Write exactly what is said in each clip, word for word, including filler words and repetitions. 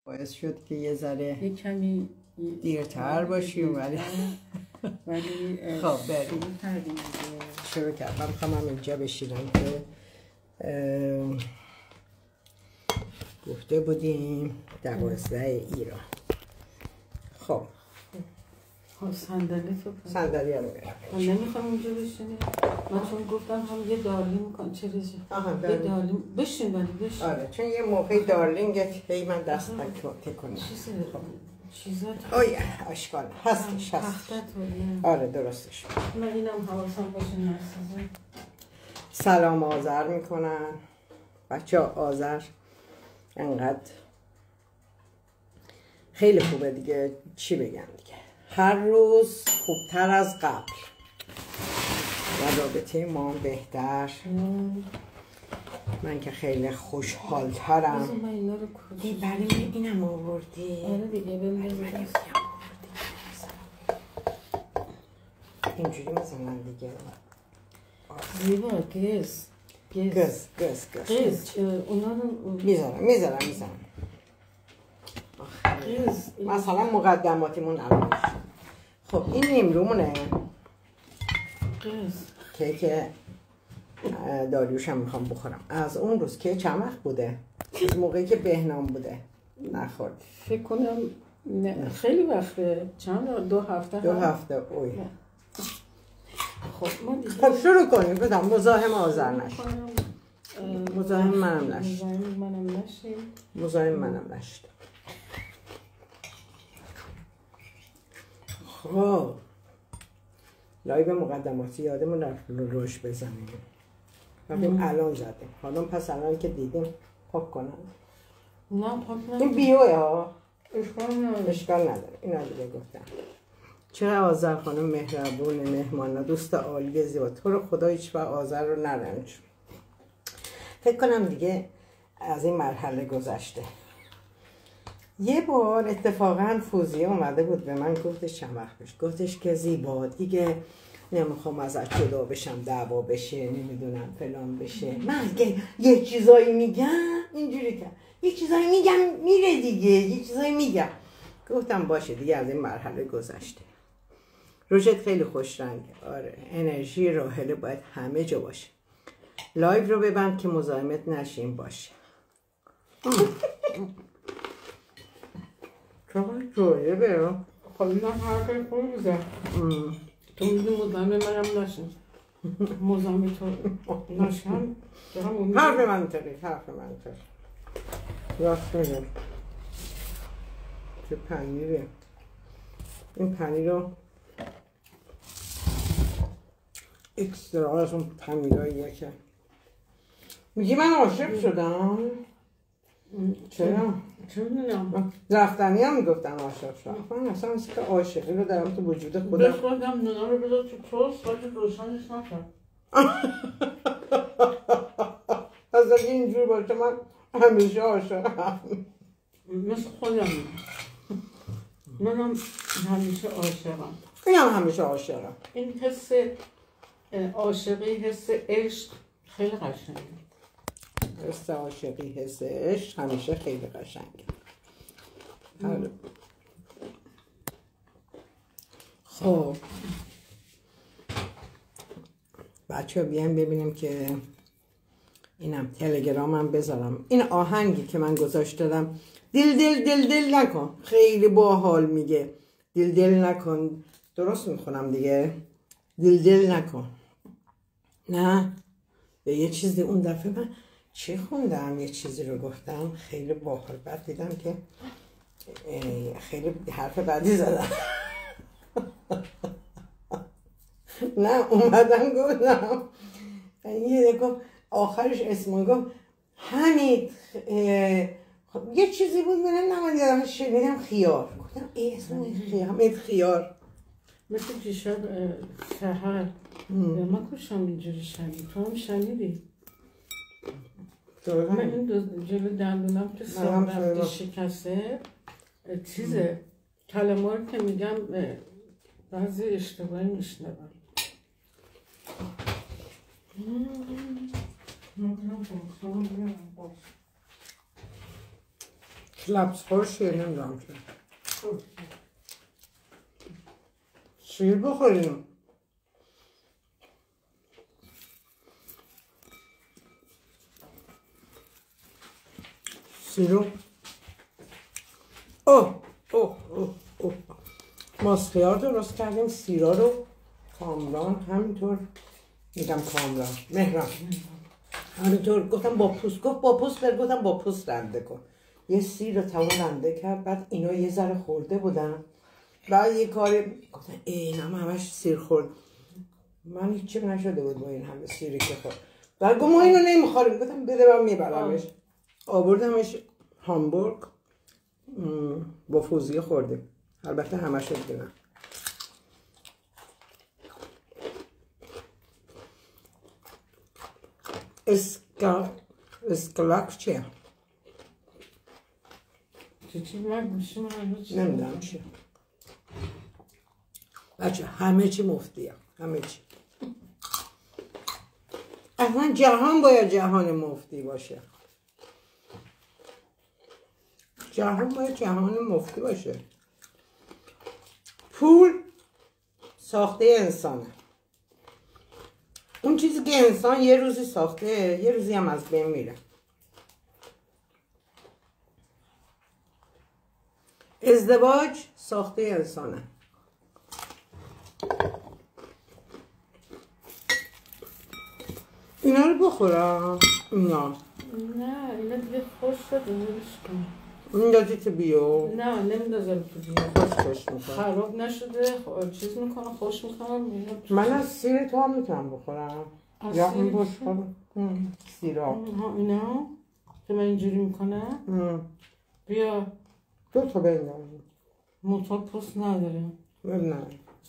باعث شد که یه ذره یه کمی دیرتر باشیم ولی ولی خب بریم شروع کردیم شروع کردم. من میخوام هم اینجا بشینم که گفته بودیم دوازده ایران. خب صندلی تو صندلی هم میرم. من نمیخوام اینجا بشینیم. من چون گفتم هم یه دارلینگ میکنم چه ریزی یه دارلینگ بشین ولی بشین. آره چون یه موقع دارلینگت هی من دست تکنم چیزه چیزات آی اشکال هستش هست. آره درستش. من اینم حواسم باشه نسازم. سلام آذر میکنن بچه ها. آذر انقدر خیلی خوبه دیگه، چی بگم دیگه، هر روز خوبتر از قبل و رابطه ما بهتر. من که خیلی خوشحال ترم. من اینا رو کجا این برای اینم آوردی؟ آره دیگه ببینم اینجوری میزنن دیگه. زیبا گز گز گز گز گز اونا رو میذارم میذارم میذارم مثلا مقدماتیمون الان. خب این نیمرومونه گز کیک داریوش هم میخوام بخورم. از اون روز که چند وقت بوده؟ از موقعی که بهنام بوده نخورد. فکر کنم نه خیلی وقته. چند دو هفته دو هفته اوی. خب ما دیگه خب شروع کنیم. بدم مزاحم آذر نشید. مزاحم منم نشید. مزاحم منم نشید. مزاحم منم نشید. خب لایو مقدماتی یادمون رفت روش بزنیم. ببین الان زدیم. حالا پس الان که دیدیم پاک کنم. نه پاک نکنم. این بیوه ها اشکال نداره. اشکال نداره. اینا دیگه گفتم. چرا آذر خانم مهربون مهمان دوست عالی زیبا. تو رو خدا هیچ وقت آذر رو نرنج. فکر کنم دیگه از این مرحله گذشته. یه بار اتفاقا فوزیه اومده بود به من گفتش چند وقت پیش، گفتش که زیبا دیگه نمیخوام ازت جدا بشم، دعوا بشه، نمیدونم فلان بشه. من که یه چیزایی میگم اینجوری که یه چیزایی میگم میره دیگه، یه چیزایی میگم. گفتم باشه دیگه از این مرحله گذشته. روشت خیلی خوش رنگه. آره انرژی راحله باید همه جا باشه. لایو رو ببند که مزاحمت نشیم باشه. چقدر جویه برم. خب اینا حرفی خوبی بزن. تو میدونی مزاحم منم نشین. مزاحم تو نشن. حرف منطقی حرف منطقی راست میگم. چه پنیره. این پنیر رو اکسترا از اون پنیرهاییه که میگی من عاشق شدم. چرا؟ چه میدونم رفتنی هم میگفتن عاشق شدم. من اصلا مثل که عاشقی رو دارم تو وجود خودم. بخوردم نونا رو بذار تو توست خواهد روشنش نکرد. از اگه اینجور باشه من همیشه عاشقم. مثل خودم منم همیشه عاشقم. این هم همیشه عاشقم. این حس عاشقی، حس عشق خیلی قشنگه. حس عاشقی، حس عشق همیشه خیلی قشنگه. خب بچه ها بیایم ببینیم که اینم تلگرامم بذارم. این آهنگی که من گذاشت دادم دل دل دل دل نکن، خیلی باحال میگه. دل دل نکن. درست میخونم دیگه. دل دل نکن. نه به یه چیزی اون دفعه من چی خوندم، یه چیزی رو گفتم خیلی باحال، بعد دیدم که خیلی حرف بعدی زدم. نه اومدم گفتم یه گفت آخرش اسمو گفت حمید یه چیزی بود منم نماندیدم شنیدم خیار. گفتم ای اسم خیار حمید خیار. مثل دیشب سحر من کشم اینجوری شنید. تو هم شنیدی؟ من این جلو دندونم که سال رفتی شکسته چیزه کلمه رو که میگم بعضی اشتباهی میشنوم. لبس خورشیه نمیدونم چه شیر بخوریم. سیرو اوه اوه اوه اوه ماست خیار درست کردیم. سیرا رو کامران همینطور میگم کامران مهران همینطور گفتم با پوست گفت با پوست بر گفتم با پوست رنده کن. یه سیر رو تمام رنده کرد. بعد اینا یه ذره خورده بودن. بعد یه کاری گفتم این هم همش سیر خورد. من هیچی نشده بود با این همه سیری که خورد. بعد گفت ما اینو نمیخوریم. گفتم بده من میبرمش. آوردمش هامبورگ با فوزیه خوردیم. البته همش رو دیگه. اسکا اسکلاک چیه؟ چی من گوشی من نمیدونم چیه. بچه همه چی مفتیه. همه چی. اصلا جهان باید جهان مفتی باشه. جهان باید جهان مفتی باشه. پول ساخته انسانه. اون چیزی که انسان یه روزی ساخته یه روزی هم از بین میره. ازدواج ساخته انسانه. اینا رو بخورم. اینا نه اینا دیگه خوش شده نمیش کنم. این دادی تو بیو؟ نه نمیدازم تو بیو. خوش خوش میکنم. خراب نشده چیز میکنم خوش میکنم. من از سیر تو هم میتونم بخورم. یا این باش کنم سیرا اینا که من اینجوری میکنم. بیا دو تا بندازم. موتور پوست نداره. نه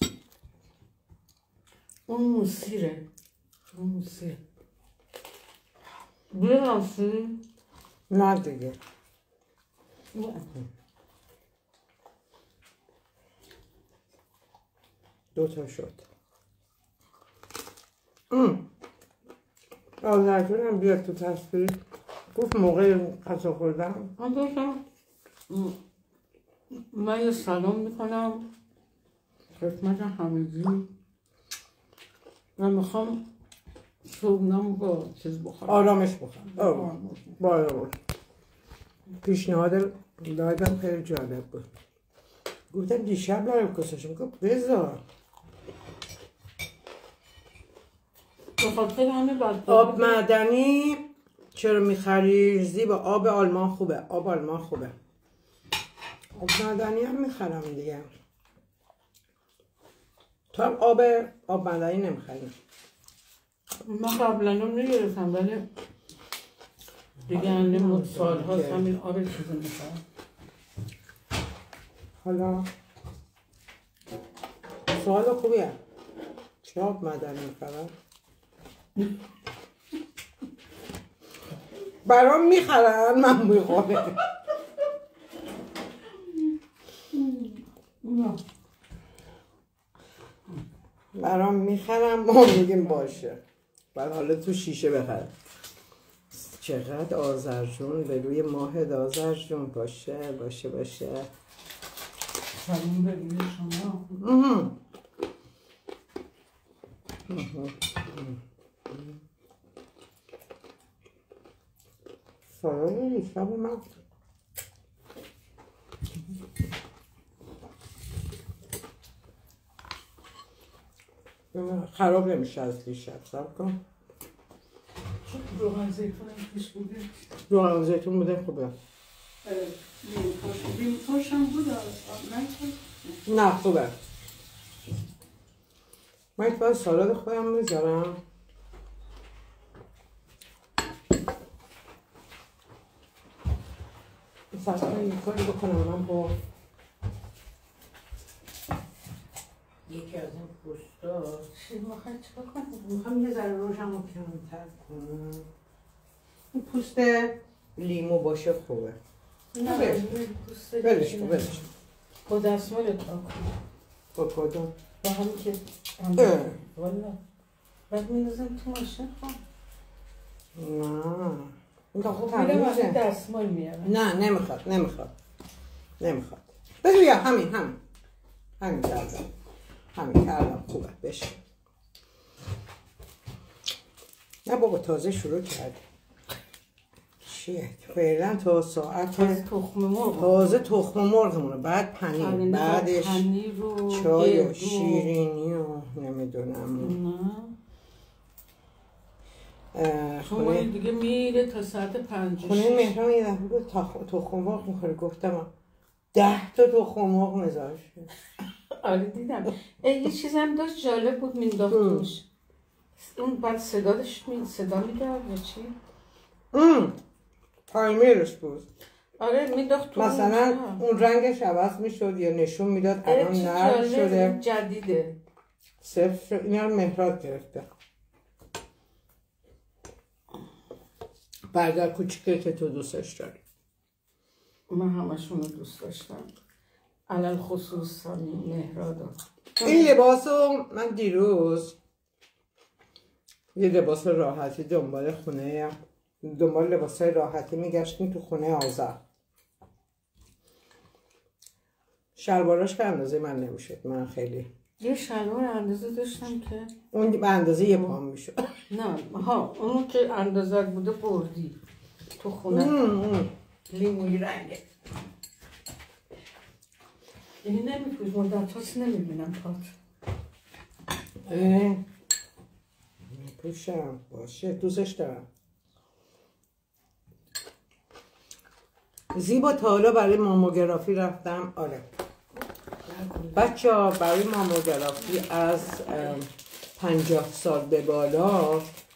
اون موسیره. اون موسیره. بیا راستی. نه دیگه. دو تا شد. آذرجون هم بیاد تو تصویر. گفت موقع غذا خوردم من داشتم من یه سلام میکنم خدمت همگی. من میخوام صبحونم با چیز بخورم. آرامش بخورم. بالا پیشنهاد دادم خیلی جالب بود. گفتم دیشب لایو کساشم گفت بذار آب معدنی چرا میخری؟ زیبا آب آلمان خوبه. آب آلمان خوبه. آب معدنی هم میخرم دیگه. تو هم آب آب معدنی نمیخریم. من قبلا هم نگرفتم ولی دیگه انده سال هاست همین آب چیزو میخرم. حالا سوال خوبیه. چه آب معدنی میخرم؟ برام میخرن من میخورم. برام میخرم ما میگیم باشه. بعد حالا تو شیشه بخره. چقدر آذرجون به روی ماه آذرجون باشه باشه باشه. سلام به روی شما. سلام دیشب من خراب نمیشه از دیشب. سب کن روغن زیتون هم پیش بوده. روغن زیتون بوده خوبه. بیمتاش هم بوده. نه خوبه. من باید سالاد خودم میذارم. سرطان یک کاری بکنم من با یکی از این پوستا چی میخوای چه بکنم؟ میخوام یه ذره روشم رو کمتر کنم. این پوست لیمو باشه خوبه. نه بلش کن بلش کن با دستمال تا کن. با کدوم؟ با همین که والا بعد می‌نازم تو ماشین خواهم. نه این تا خود میرم تمیزه. از دستمال میارم. نه نمیخواد نمیخواد نمیخواد بگو بیا همین همین همین کردم همین کردم خوبه بشه. نه بابا تازه شروع کرد چیه فعلا تا ساعت تازه تخم مرغ تازه تخم مرغمونه بعد پنیر بعدش پنیر و چای و شیرینی و نمیدونم نه خونه دیگه میره تا ساعت پنج خونه مهران یه دفعه بود تخم مرغ میخوره گفتم ده تا تخم مرغ مزاج شد. آره دیدم یه چیزم داشت جالب بود مینداخت توش اون بعد صدا داشت می صدا میداد یا چی؟ ام تایمرش بود. آره مینداخت تو مثلا اون رنگش عوض میشد یا نشون میداد الان نرم شده جدیده صفر اینا رو مهراد گرفته. برگر کوچیکه که تو دوستش داری. من همشون رو دوست داشتم علل خصوص مهرادا. این لباسو من دیروز یه لباس راحتی دنبال خونه دنبال لباسای راحتی میگشتیم تو خونه آذر. شلواراش به اندازه من نمیشد. من خیلی یه شلوار اندازه داشتم که اون به اندازه یه پام میشد. نه ها اونو که اندازه بوده بردی تو خونه لیموی رنگه. این نمیپوش مدت هاست نمیبینم پات. اه میپوشم باشه دوستش دارم. زیبا تا حالا برای ماموگرافی رفتم. آره بچه ها برای ماموگرافی از پنجاه سال به بالا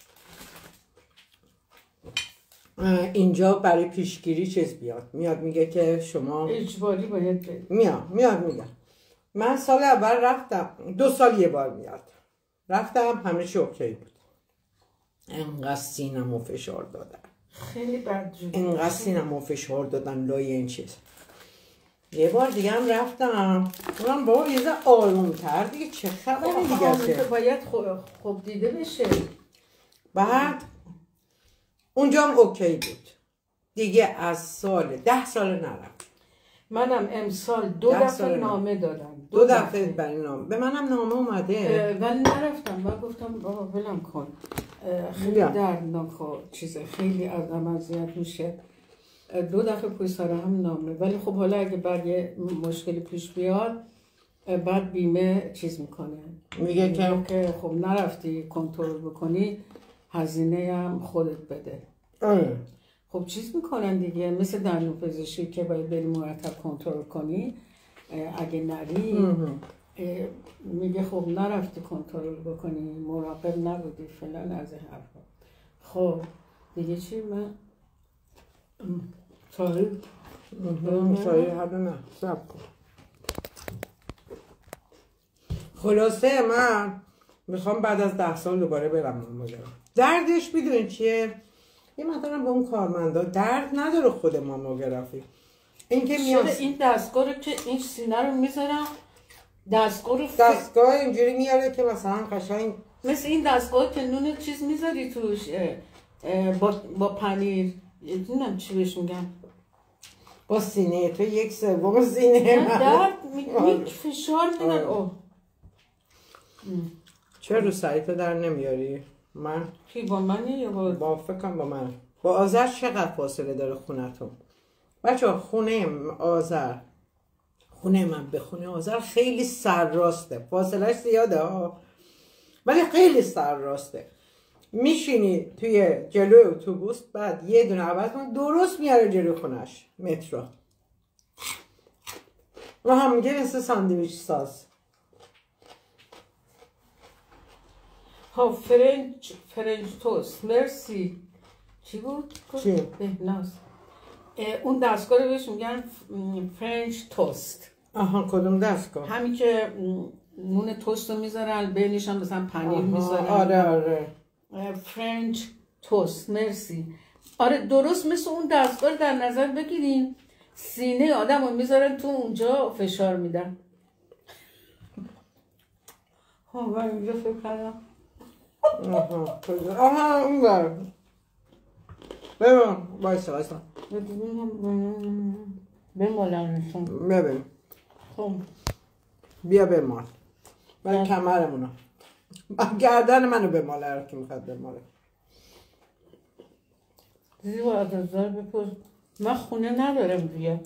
اینجا برای پیشگیری چیز بیاد میاد میگه که شما اجباری باید برید. میاد میاد میگه من سال اول رفتم دو سال یه بار میاد رفتم همه چی اوکی بود. انقدر سینمو فشار دادن خیلی بد جوری انقدر سینمو فشار دادن لای این چیز. یه بار دیگه هم رفتم اونم بابا یه ذره آروم‌تر دیگه چه خبره دیگه که باید خوب دیده بشه. بعد اونجا هم اوکی بود دیگه. از سال ده سال نرم. منم امسال دو دفعه نامه دادم دو, دو دفعه برای نامه به منم نامه اومده ولی نرفتم. من گفتم بابا ولم کن خیلی دردناک و چیزه خیلی آدم اذیت میشه. دو دفعه پشت سر هم نامه. ولی خب حالا اگه بعد یه مشکلی پیش بیاد بعد بیمه چیز میکنه میگه که که خب نرفتی کنترل بکنی هزینه هم خودت بده. اه. خب چیز میکنن دیگه مثل دندون پزشکی که باید بری مرتب کنترل کنی. اگه نری میگه خب نرفتی کنترل بکنی مراقب نبودی فلان از این حرفا. خب دیگه چی من چایی چایی حالا نه سب کن. خلاصه من میخوام بعد از ده سال دوباره برم ماجرا. دردش میدونین چیه؟ یه مثلا با اون کارمندا درد نداره خود ماموگرافی. این که میاد این دستگاه رو که این سینه رو میذارم دستگاه رو ف... دستگاه اینجوری میاره که مثلا قشنگ مثل این دستگاه که نون چیز میذاری توش با با پنیر نمیدونم چی بهش میگم با سینه تو یک سوم سینه من درد می فشار میدن. اوه چرا رو سریع تو در نمیاری؟ من کی با منی یا با با فکرم با من. با آذر چقدر فاصله داره خونتون؟ بچه خونه آذر خونه من به خونه آذر خیلی سرراسته. فاصلهش زیاده ها ولی خیلی سرراسته. میشینی توی جلوی اتوبوس بعد یه دونه عوض کن درست میاره جلوی خونش مترو و هم میگه مثل ساندویچ ساز. ها فرنچ فرنچ توست مرسی چی بود؟ چی؟ بهناز اون دستگاه رو بهش میگن فرنچ توست. آها کدوم دستگاه؟ همین که نون توست رو میذارن بینش هم مثلا پنیر میذارن. آره آره فرنچ توست مرسی. آره درست مثل اون دستگاه رو در نظر بگیریم سینه آدم رو میذارن تو اونجا فشار میدن. ها من اینجا فکر کردم آها آها اون بر ببین وایسا وایسا بمالمشون. ببین خب بیا بمال من کمرمونو گردن منو بماله رو که میخواد بماله. زیبا از ازار بپرس من خونه ندارم دیگه.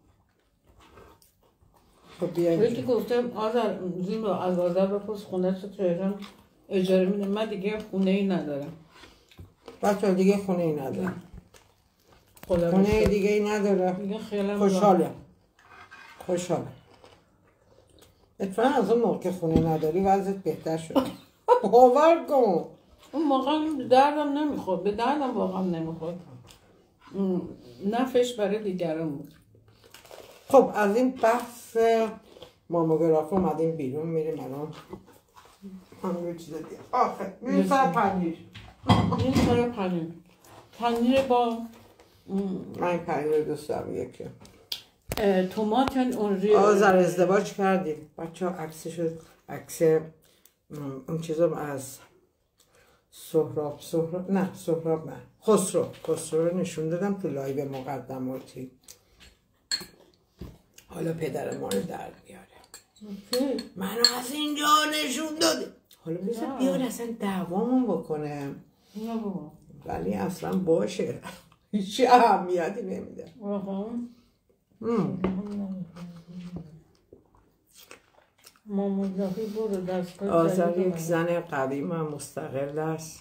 خب بیا یکی اینجا گفتم آذر زیبا از آذر بپرس خونه تو تهران اجاره میده. من دیگه خونه ای ندارم. بچه دیگه خونه ای نداره. خدا خونه بخیر. دیگه ای نداره. دیگه خیلی خوشحاله خوشحاله اتفاقا از اون موقع که خونه نداری وضعت بهتر شده. باور کن اون موقع دردم نمیخورد. به دردم واقعا نمیخورد. نفش برای دیگران بود. خب از این بحث ماموگراف اومدیم بیرون میریم الان هم یه چیز دیگه آخه میریم سر پنیر. این سر پنیر پنیر با من این پنیر رو دوست دارم. یکی تومات اونری آذر ازدواج کردیم بچه ها عکسشو عکس اون چیزم از سهراب سهراب نه سهراب نه خسرو خسرو رو نشون دادم تو لایو مقدماتی. حالا پدر ما رو در بیاره. منو از اینجا نشون داده. حالا بذار بیاد اصلا دعوامون بکنه. نه بابا ولی اصلا باشه هیچ اهمیتی نمیده. ماموگرافی برو دستگاه آذر یک زن قویم و مستقل است.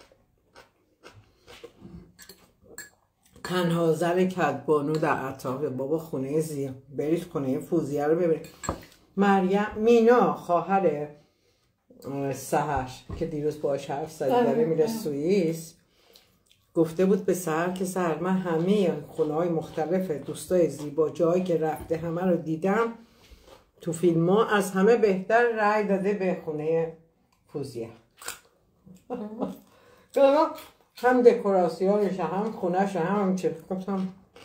تنها زن کدبانو در اطراف بابا خونه زی برید خونه فوزیه رو ببرید. مریم مینا خواهر سحر که دیروز باهاش حرف زدی داره میره سوئیس گفته بود به سحر که سحر من همه خونه های مختلف دوستای زیبا جایی که رفته همه رو دیدم تو فیلم ها از همه بهتر رای داده به خونه فوزیه. هم دکوراسیونش هم خونهش هم هم چه گفتم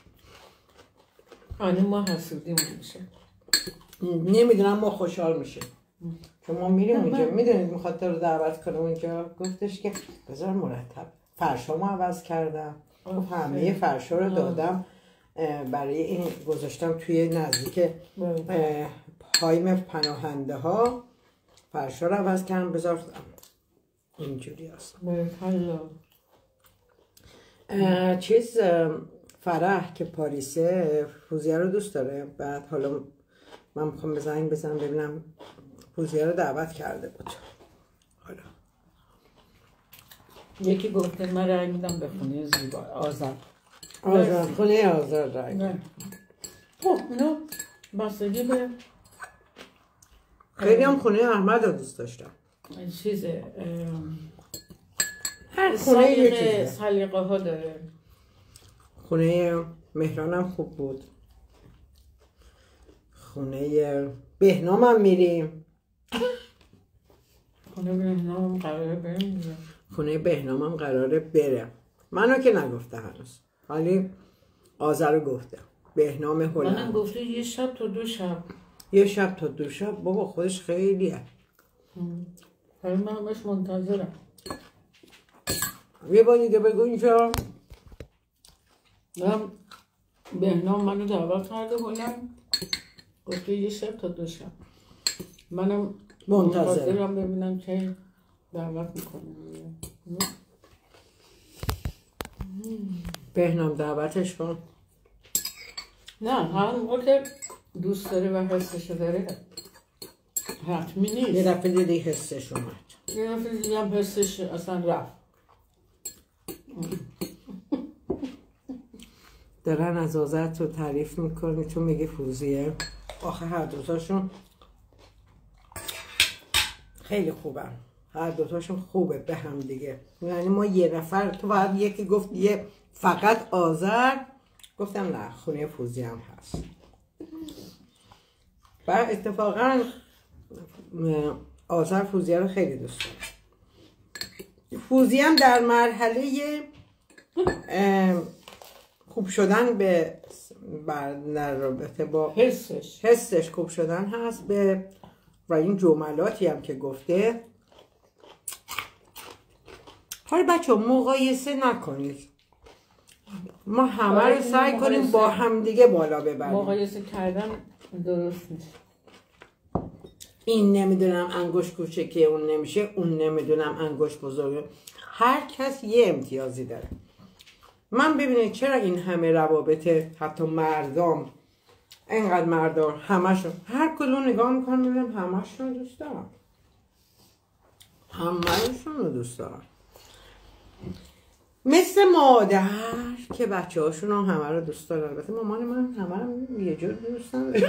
آنه ما حسودیم میشه. نمیدونم ما خوشحال میشه چون ما میریم اونجا. میدونید میخواد تو رو دعوت کنه اونجا. گفتش که بذار مرتب فرشامو عوض کردم. گفت همه فرشا رو دادم برای این گذاشتم توی نزدیک پایم پناهنده ها فرشا رو عوض کردم بذار اینجوری هست. چیز فرح که پاریسه فوزیه رو دوست داره. بعد حالا من میخوام بزنیم بزنم ببینم فوزیه رو دعوت کرده بود. حالا یکی گفته من رای میدم به خونه زیبا آذر. آذر خونه آذر رای میدم. خب اینو بستگی به خیلی هم خونه احمد رو دوست داشتم. چیزه هر خونه یه چیزه. سلیقه ها داره. خونه مهرانم خوب بود. خونه بهنام هم میریم. خونه بهنام هم قراره بریم. خونه بهنام هم قراره بره. منو که نگفته هنوز ولی آذر رو گفته. بهنام هلند منم گفته یه شب تا دو شب. یه شب تا دو شب بابا خودش خیلیه. ولی من همش منتظرم. یه بار دیگه بگو اینجا. من بهنام منو دعوت کرده بودم گفته یه شب تا دو شب. منم منتظرم ببینم که دعوت میکنه. بهنام دعوتش کن. نه هر موقع که دوست داره و حسش داره حتمی نیست. یه دفعه دیدی حسش اومد. یه دفعه دیدم حسش اصلا رفت. دارن از آذر تو تعریف میکنی تو میگی فوزیه. آخه هر دوتاشون خیلی خوبن. هر دوتاشون خوبه به هم دیگه. یعنی ما یه نفر تو باید یکی گفت یه فقط آذر گفتم نه خونه فوزیه هم هست. و اتفاقا آذر فوزیه رو خیلی دوست داره. فوزیه هم در مرحله خوب شدن به در رابطه با حسش حسش خوب شدن هست به و این جملاتی هم که گفته. حالا بچه مقایسه نکنید. ما همه رو سعی کنیم با هم دیگه بالا ببریم. مقایسه کردن درست نیست. این نمیدونم انگشت کوچکه اون نمیشه، اون نمیدونم انگشت بزرگه. هر کس یه امتیازی داره. من ببینید چرا این همه روابط حتی مردم اینقدر مردم همشون هر کدوم نگاه میکنم میبینم همشون رو دوست دارم، همشون رو دوست دارم، مثل مادر که بچه هاشون هم همه رو دوست دارن. البته مامان من همه رو یه جور دوست نداره.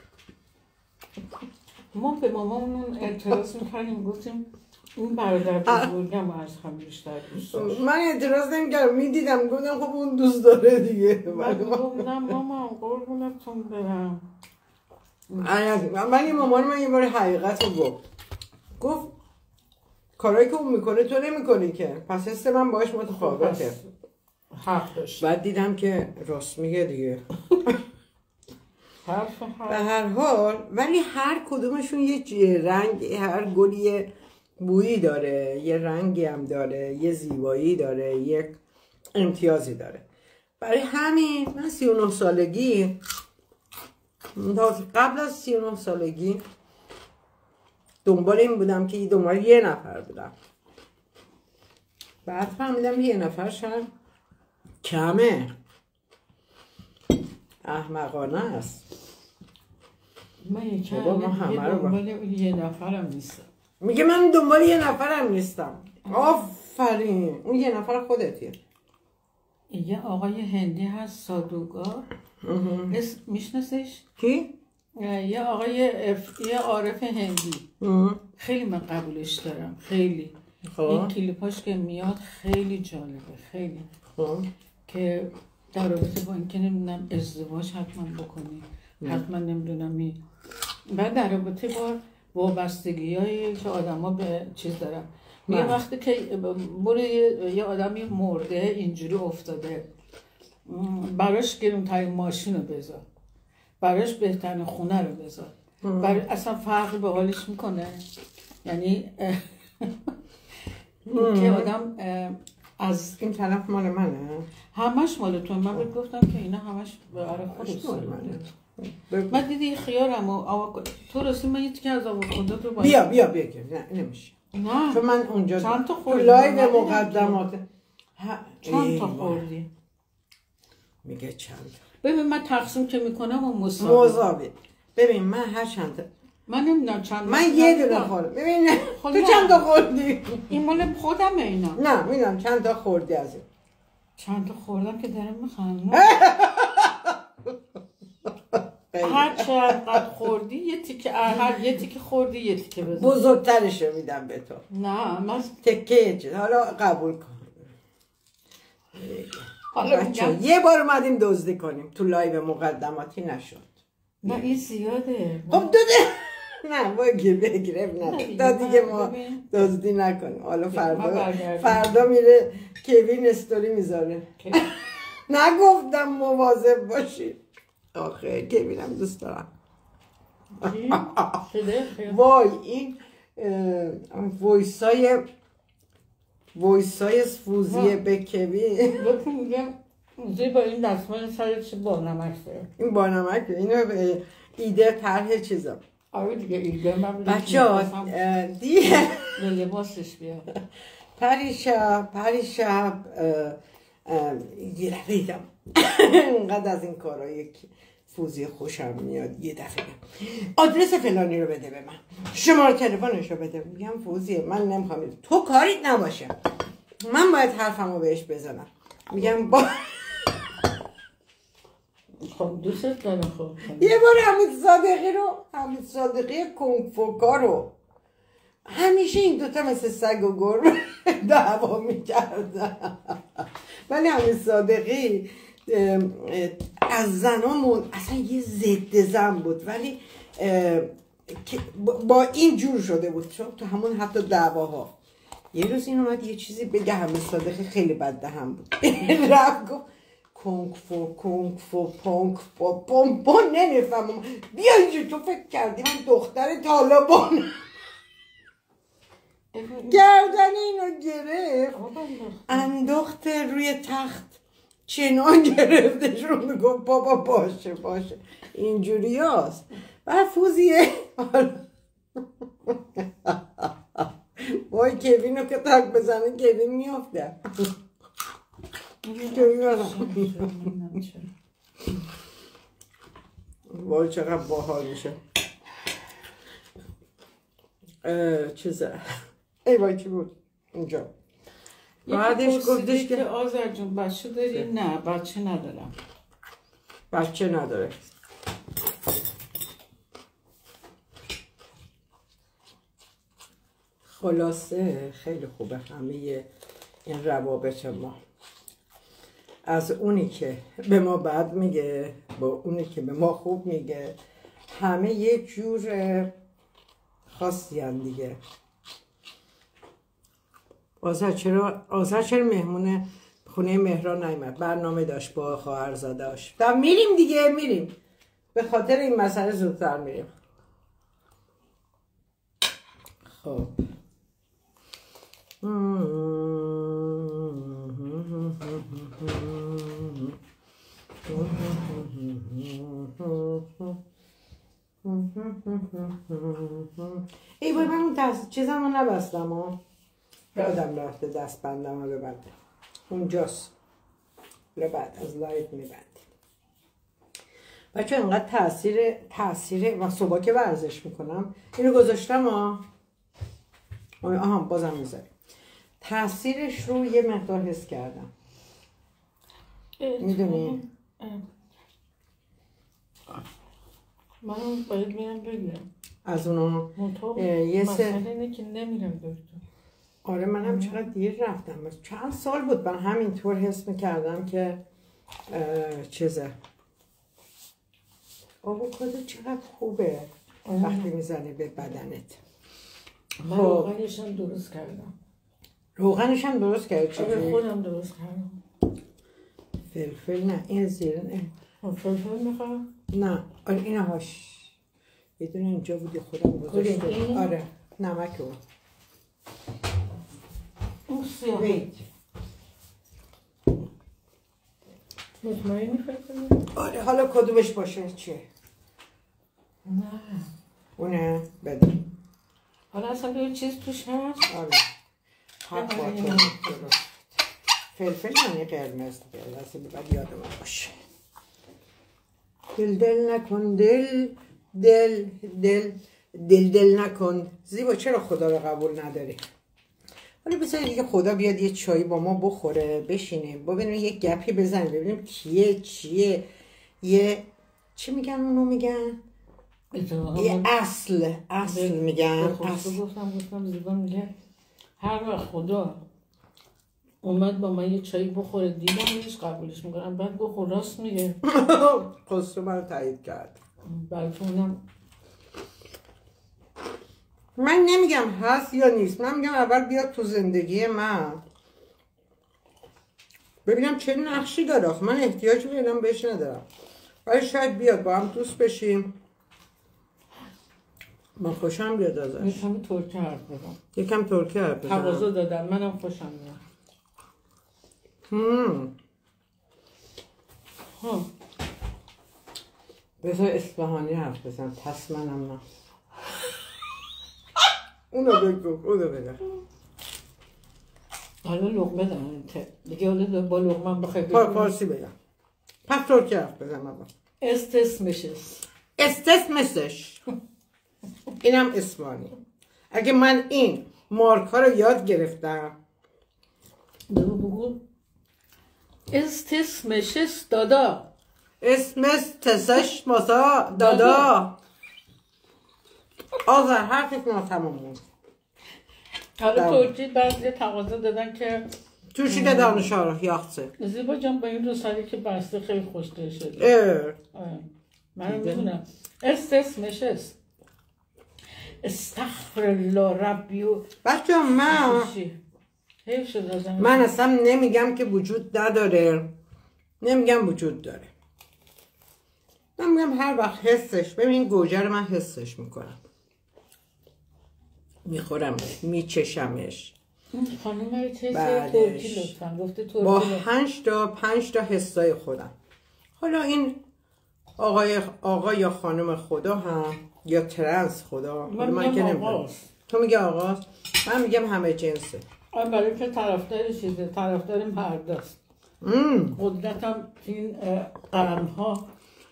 ما به مامامون اعتراض میکنیم، گفتیم این برادر بزرگم از هم بیشتر دوست داشت. من اعتراض نمیکردم، میدیدم گفتم خب اون دوست داره دیگه. من گفتم مامان قربونتون برم. من یه مامان من یه بار حقیقت رو گفت گفت کارایی که اون میکنه تو نمیکنی که، پس حس من باش متفاوته. حق داشت. بعد دیدم که راست میگه دیگه. حرف حرف. به هر حال ولی هر کدومشون یه رنگ، هر گلی بویی داره، یه رنگی هم داره، یه زیبایی داره، یک امتیازی داره. برای همین من سی و نه سالگی، قبل از سی و نه سالگی دنبال این بودم که دنبال یه نفر بودم. بعد فهمیدم یه نفر شاید کمه، احمقانه است. من یکی دنبال یه نفرم نیستم. میگه من دنبال یه نفرم نیستم. آفرین، اون یه نفر خودتیه. یه آقای هندی هست سادوگا، اسم میشناسش؟ کی؟ یه آقای اف... یه عارف هندی. اه. خیلی من قبولش دارم، خیلی. خواه. این کلیپاش که میاد خیلی جالبه، خیلی. خواه. که در رابطه با اینکه نمیدونم ازدواج حتما بکنی، حتما نمیدونم می بعد در رابطه با وابستگی هایی که آدم ها به چیز دارن. یه وقتی که برو یه آدمی مرده اینجوری افتاده، براش گرونترین ماشین رو بذار، براش بهترین خونه رو بذار، برای اصلا فرق به حالش میکنه. یعنی که آدم از این طرف مال منه، همش مال تو. من بهت گفتم که اینا همش برای خودت مال منه. من دیدی خیارم و آوا... تو راستی من یه تیکه از آووکادو تو باید بیا بیا بیا نه نمیشه. نه چون من اونجا چند تا خوردی لایو مقدمات چند تا خوردی میگه چند. ببین من تقسیم که میکنم و مساوی مساوی. ببین من هر چند تا من نمیدونم چند من یه دونه خوردم. ببین تو چند تا خوردی؟ این مال خودم اینا. نه میدونم چند تا خوردی از این. چند تا خوردم که دارم میخوام. هر چقدر خوردی یه تیکه، هر یه تیکه خوردی یه تیکه بزن. بزرگترشو میدم به تو. نه من تکه چه حالا قبول کن. حالا میگم یه بار اومدیم دزدی کنیم تو لایو مقدماتی نشد. نه این زیاده. خب داده نه بگیر بگیر نه تا دیگه ما دزدی نکنیم. حالا فردا فردا میره کوین استوری میذاره. نگفتم مواظب باشید. آخه کوینم دوست دارم. وای این وایسای وایسای فوزیه به کوین. لطفا میگم زیبا این دستمال سر چه بانمک داره. این بانمک اینو به ایده طرح چیزا. آره دیگه ایده من بچه ها دیگه لباسش بیاد. پریشب پریشب یه دفعه دیدم اینقدر از این کارهای فوزی خوشم میاد. یه دفعه آدرس فلانی رو بده به من، شماره تلفنش رو بده. میگم فوزی من نمیخوام، تو کاریت نباشه، من باید حرفمو بهش بزنم. میگم با خب دوستت دارم. خب یه بار حمید صادقی رو حمید صادقی کنفوکا رو همیشه این دوتا مثل سگ و گربه دعوا میکردن، ولی حمید صادقی از زنامون اصلا یه ضد زن بود، ولی با این جور شده بود چون تو همون حتی دعواها. یه روز این اومد یه چیزی بگه حمید صادقی خیلی بد دهن بود، رفت گفت کنگ فو کنگ فو پونگ فو پون پون نمیفهمم. بیا اینجا تو فکر کردی من دختر طالبان. گردن اینو گرفت انداخت روی تخت چنان گرفتشون گفت بابا باشه باشه اینجوری هست. بعد فوزیه وای کوینو که تک بزنه کوین میافته. وای چقدر باحال میشه. چیزه ای وای چی بود اینجا؟ بعدش گفتش که آذر جون بچه داری؟ نه بچه ندارم. بچه نداره. خلاصه خیلی خوبه همه این روابط ما، از اونی که به ما بد میگه با اونی که به ما خوب میگه، همه یک جور خاصی هم دیگه. آذر چرا آذر چرا مهمونه خونه مهران نیامد؟ برنامه داشت با خواهرزاده‌اش. تا میریم دیگه میریم، به خاطر این مسئله زودتر میریم. خب ای بای من اون دست چیزم رو نبستم ها، یادم رفته دست بندم رو ببندم اونجاست، رو بعد از لایت میبندیم بچه. اینقدر تاثیر تاثیر و صبح که ورزش میکنم اینو گذاشتم ها، آها بازم میذاریم تاثیرش رو یه مقدار حس کردم. میدونی من باید میرم بگیرم از اونو یه مسئله اینه که نمیرم دکتر. آره منم چقدر دیر رفتم، چند سال بود من همینطور حس میکردم که چیزه آووکادو چقدر خوبه وقتی میزنی به بدنت. من روغنش هم درست کردم. روغنش هم درست کردی؟ چطوری؟ خودم درست کردم. فلفل نه این زیر نه فلفل میخوام؟ نه آره اینه هاش یه دونه اینجا بودی خودم گذاشتم. آره نمک اون اون سیاه ویت مطمئنی فکر کنی؟ آره حالا کدومش باشه چیه؟ نه اونه بده. حالا اصلا یه چیز توش هست؟ آره حق با تو فلفل یعنی قرمز دیگه اصلا باید یادم باشه. دل دل نکن دل دل دل دل دل نکن. زیبا چرا خدا رو قبول نداری؟ حالا بذارید دیگه خدا بیاد یه چایی با ما بخوره بشینیم ببینیم یه گپی بزنیم ببینیم کیه چیه یه چی میگن اونو میگن یه اصل اصل میگن اصل. گفتم گفتم زیبا میگه هر وقت خدا اومد با من یه چایی بخوره دیدمش قبولش میکنم. بعد گفت راست میگه. خسرو من رو تایید کرد. بلکه اونم من نمیگم هست یا نیست، من میگم اول بیاد تو زندگی من ببینم چه نقشی داره. من احتیاج به اینم بهش ندارم ولی شاید بیاد با هم دوست بشیم، من خوشم بیاد ازش. یکم ترکی حرف بزن. یکم ترکی حرف بزن. تقاضا دادم منم خوشم میاد. هم ها بذار اصفهانی حرف بزن. پس منم نه. اونو بگو اونو بگو. حالا لقمه دارم دیگه. حالا با لقمه بخوای بگو فارسی بگم. پس ترکی حرف بزن بابا. استسمشش استسمشش اینم اسمانی. اگه من این مارک ها رو یاد گرفتم بگو بگو استسمشش دادا اسمش تسش ماسا دادا. آذر حرفت ناتمام بود. حالا ترکی بعضی تقاضا دادن که توشیده دانشار یاخته. زیبا جان با این دو سالی که بسته خیلی خوشتر شده. من میدونم استسمشش استغفرالله ربیو. بچه من من اصلا نمیگم که وجود نداره، نمیگم وجود داره، من میگم هر وقت حسش. ببین گوجه رو من حسش میکنم، میخورمش، میچشمش، این خانم چه بعدش ترکی لطفا گفته ترکی با لطفا. پنج تا پنج تا حسای خودم. حالا این آقای آقا یا خانم خدا هم یا ترنس خدا، من من که میگم نمیدونم. آقاست. تو میگه آقاست، من میگم همه جنسه. آن برای که طرفدار چیزه، طرفدار مرداست. مم. قدرتم این قرن ها.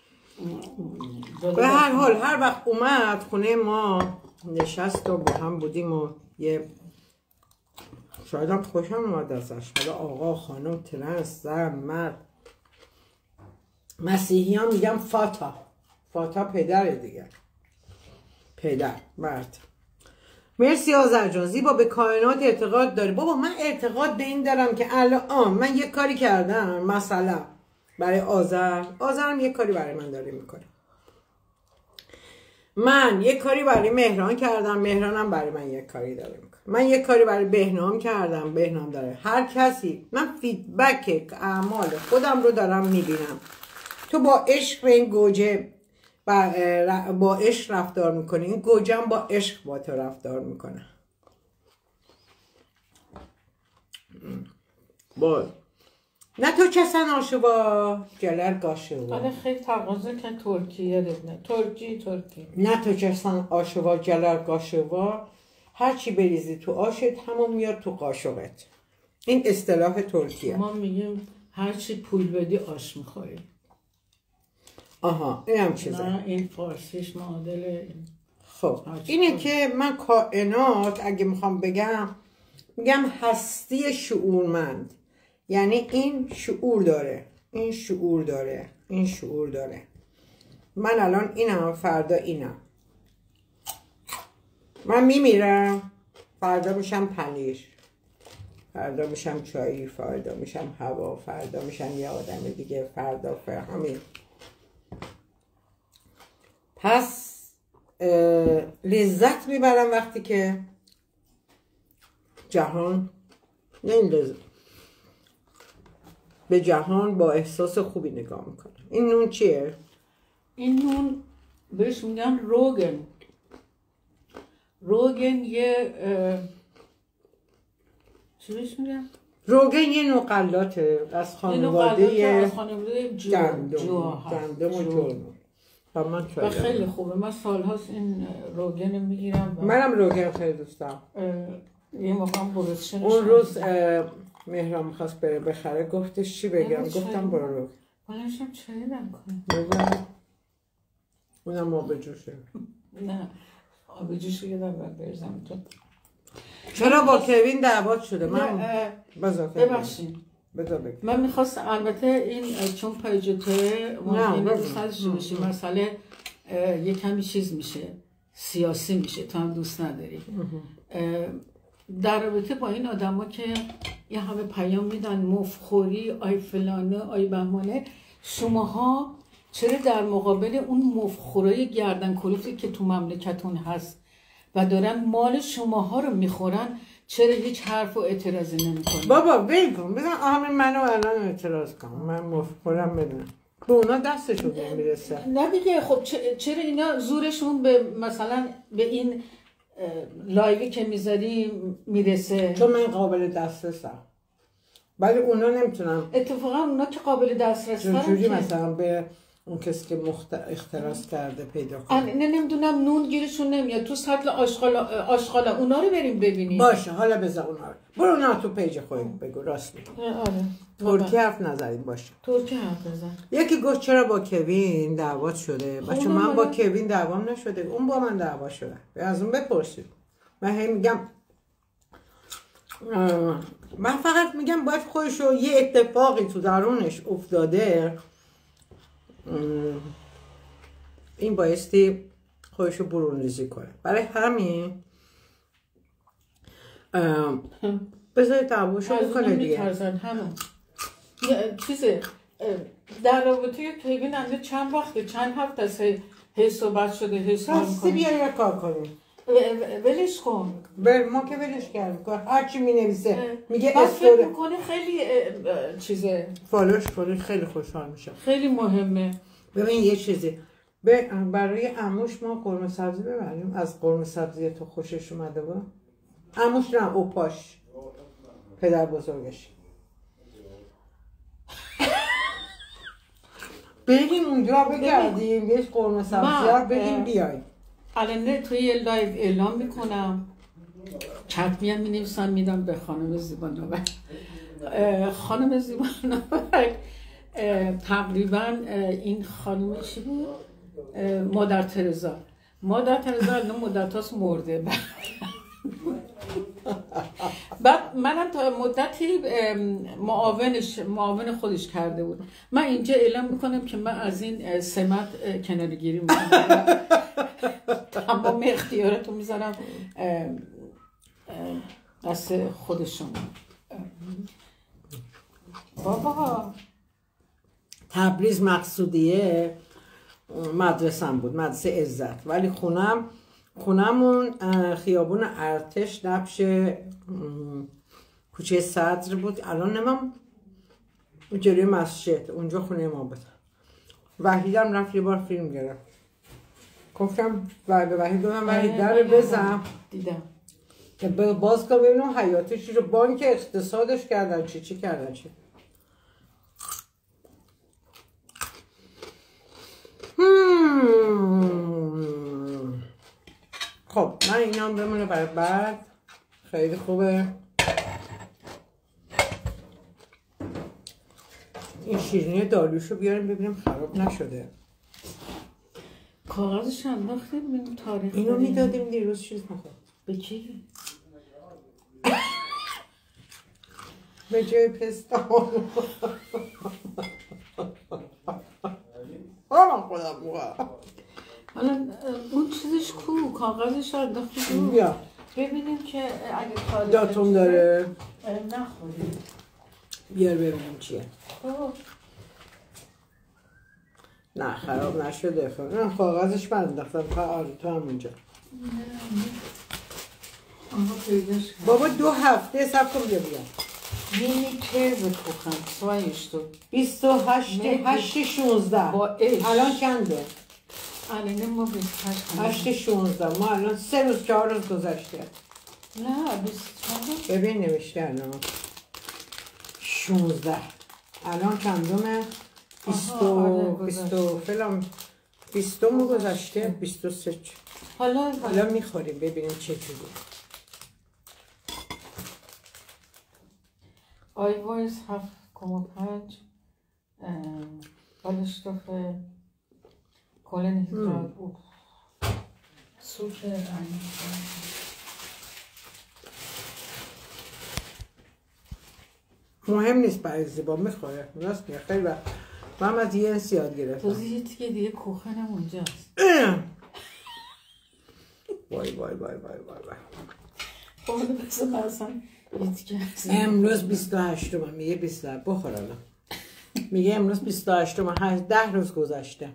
به هر حال هر وقت اومد خونه ما نشست و با هم بودیم و یه شاید هم خوشم اومد ازش. حالا آقا خانم ترنس زن مرد مسیحی ها میگم فاتا فاتا پدره دیگه، پدر مرد. مرسی آذر جان. زیبا به کائنات اعتقاد داری؟ بابا من اعتقاد به این دارم که الان من یک کاری کردم مثلا برای آذر، آذرم یک کاری برای من داره میکنه. من یک کاری برای مهران کردم، مهرانم برای من یک کاری داره میکنه. من یک کاری برای بهنام کردم، بهنام داره. هر کسی، من فیدبک اعمال خودم رو دارم میبینم. تو با عشق به این گوجه با عشق رفتار میکنی، این گوجه هم با عشق با تو رفتار میکنه. باز نه تو کسن آشوبا جلر گاشوبا. آره خیلی تقاضا که ترکیه نه ترکی ترکی نه تو کسن آشوبا جلر گاشوبا. هرچی بریزی تو آشت همون میاد تو قاشقت. این اصطلاح ترکیه. ما میگیم هرچی پول بدی آش میخوری. آها این هم چیزه. نه این فارسیش معادل. خب اینه که من کائنات اگه میخوام بگم میگم هستی شعورمند، یعنی این شعور داره، این شعور داره، این شعور داره. من الان اینم، فردا اینم. من میمیرم، فردا میشم پنیر، فردا میشم چایی، فردا میشم هوا، فردا میشم یه آدم دیگه، فردا همین. پس لذت میبرم وقتی که جهان، نه این لذت، به جهان با احساس خوبی نگاه میکنم. این نون چیه؟ این نون بهش میگن روگن. روگن یه چی بهش میگن؟ روگن یه نوع غلاته از خانواده گندم گندم و جو. و خیلی خوبه. من سالهاست این روگن میگیرم. منم روگن خیلی دوست دارم. یه موقع هم برسشنش اون روز مهران میخواست بره بخره، گفتش چی بگم؟ گفتم برو روگن. بلنشم چایی دم کنم. اونم آب جوشه. نه آب جوشه یه دم برزم تو. چرا با کوین دعوات شده؟ من ببخشید بذار بگم. من میخواستم البته این چون پیجته ممکنه دوست نداشته باشی، مسئله یه کمی چیز میشه، سیاسی میشه، تو هم دوست نداری. در رابطه با این آدم ها که یه همه پیام میدن مفخوری، آی فلانه، آی بهمانه، شماها چرا در مقابل اون مفخورای گردن کلوفتی که تو مملکتون هست و دارن مال شماها رو میخورن، چرا هیچ حرف و اعتراضی نمی‌کنی؟ بابا ول کن، بزن همین منو الان اعتراض کنم، من مفخورم بدونم به اونا دستشون نمیرسه. نه دیگه خب چرا اینا زورشون به مثلا به این لایوی که میذاریم میرسه؟ چون من قابل دسترسم، ولی اونا نمیتونم. اتفاقا اونا که قابل دسترس هستن چجوری مثلا به اون کسی که مخت... اختراس کرده پیدا کنم؟ نه نمیدونم، نون گیرشون نمیاد تو سطل آشغالا آشغالا اونا رو بریم ببینیم. باشه حالا بذار اونا رو برو اونا تو پیج خودت بگو. راست میگی. آره ترکی حرف نزنید. باشه ترکی حرف بزن. یکی گفت چرا با کوین دعوات شده؟ بچه من با کوین دعوام نشده، اون با من دعوا شده. از اون بپرسید. من هی میگم من فقط میگم باید خودشو یه اتفاقی تو درونش افتاده، این بایستی خودشو برون ریزی کنه. برای همین بذارید دعواشو بکنه دیگه. همون چیزه در رابطه کوین هم چند وقته، چند هفته است هی صحبت شده، هی صحبت راستی بیا یه کار کنیم. ولش کن. بل ما که ولش کردیم، هر چی می نویسه میگه استوری. فکر میکنه خیلی چیزه. فالوش فالوش خیلی خوشحال میشه. خیلی مهمه. ببین یه چیزی برای عموش ما قرمه سبزی ببریم. از قرمه سبزی تو خوشش اومده با؟ عموش نه اوپاش. پدر بزرگش. بریم اونجا بگردیم یه قرمه سبزیار بگیم بیایم. الان توی یه لایو اعلام میکنم، حتمی هم مینویسم میدم به خانم زیبانوبر. خانم زیبانوبر تقریبا این خانم چی بود؟ مادر ترزا. مادر ترزا الان مدت هاست مرده. بعد منم تا مدتی معاونش معاون خودش کرده بود. من اینجا اعلام میکنم که من از این سمت کناره گیری میکنم، تمام اختیاراتو میذارم دست خودشون. بابا تبریز مقصودیه مدرسم بود، مدرسه عزت، ولی خونم خونمون خیابون ارتش نبش کوچه صدر بود. الان نمیم جلوی مسجد اونجا خونه ما بود. وحیدم رفت یه بار فیلم گرفت، گفتم و به وحید گفتم وحید در بزن دیدم که باز که ببینم حیاتش رو بانک اقتصادش کردن چی چی کردن چی. خب من اینا هم بمونه برای بعد. خیلی خوبه. این شیرینی داریوشو بیاریم ببینیم خراب نشده. کاغذش انداختیم ببینیم تاریخ. اینو میدادیم دیروز چیز نخورد. به کی؟ به جای پستان. آمان خودم بگم حالا اون چیزش کو؟ کاغذش انداختیم بیا ببینیم که اگه تاریخ داتوم داره نخوریم. بیار ببینیم چیه. خب نه خراب نشده. نه کاغذش من انداختم. آره تو هم اونجا. آها پیداش کرد. بابا دو هفته سب کن بیا بیا. Mini Käsekuchen, zwei Stück. بیست و هشت هشت شانزده با اش. الان چنده؟ الان ما بیست و هشت هشت شانزده ما الان سه روز چهار روز گذشته. نه بیست و چهار ببین نوشته الان شانزده الان چندمه؟ بیست و بیست و فلان بیستم گذشته. بیست و سه حالا حالا میخوریم ببینیم چه جوری. Eiweiß هفت کمه پنج بالشتوف کلینهیدرات سوپ رنگی. مهم نیست برای زیبا میخوره. راست میگه خیلی وقت من از یه انس یاد گرفتم. توضیح دیگه دیگه کوخنم اونجاست. وای وای وای وای وای وای. خب بسه مثلا امروز بیست و هشتم میگه بیست و هشت بخور الان. میگه امروز بیست و هشتم ده روز گذشته.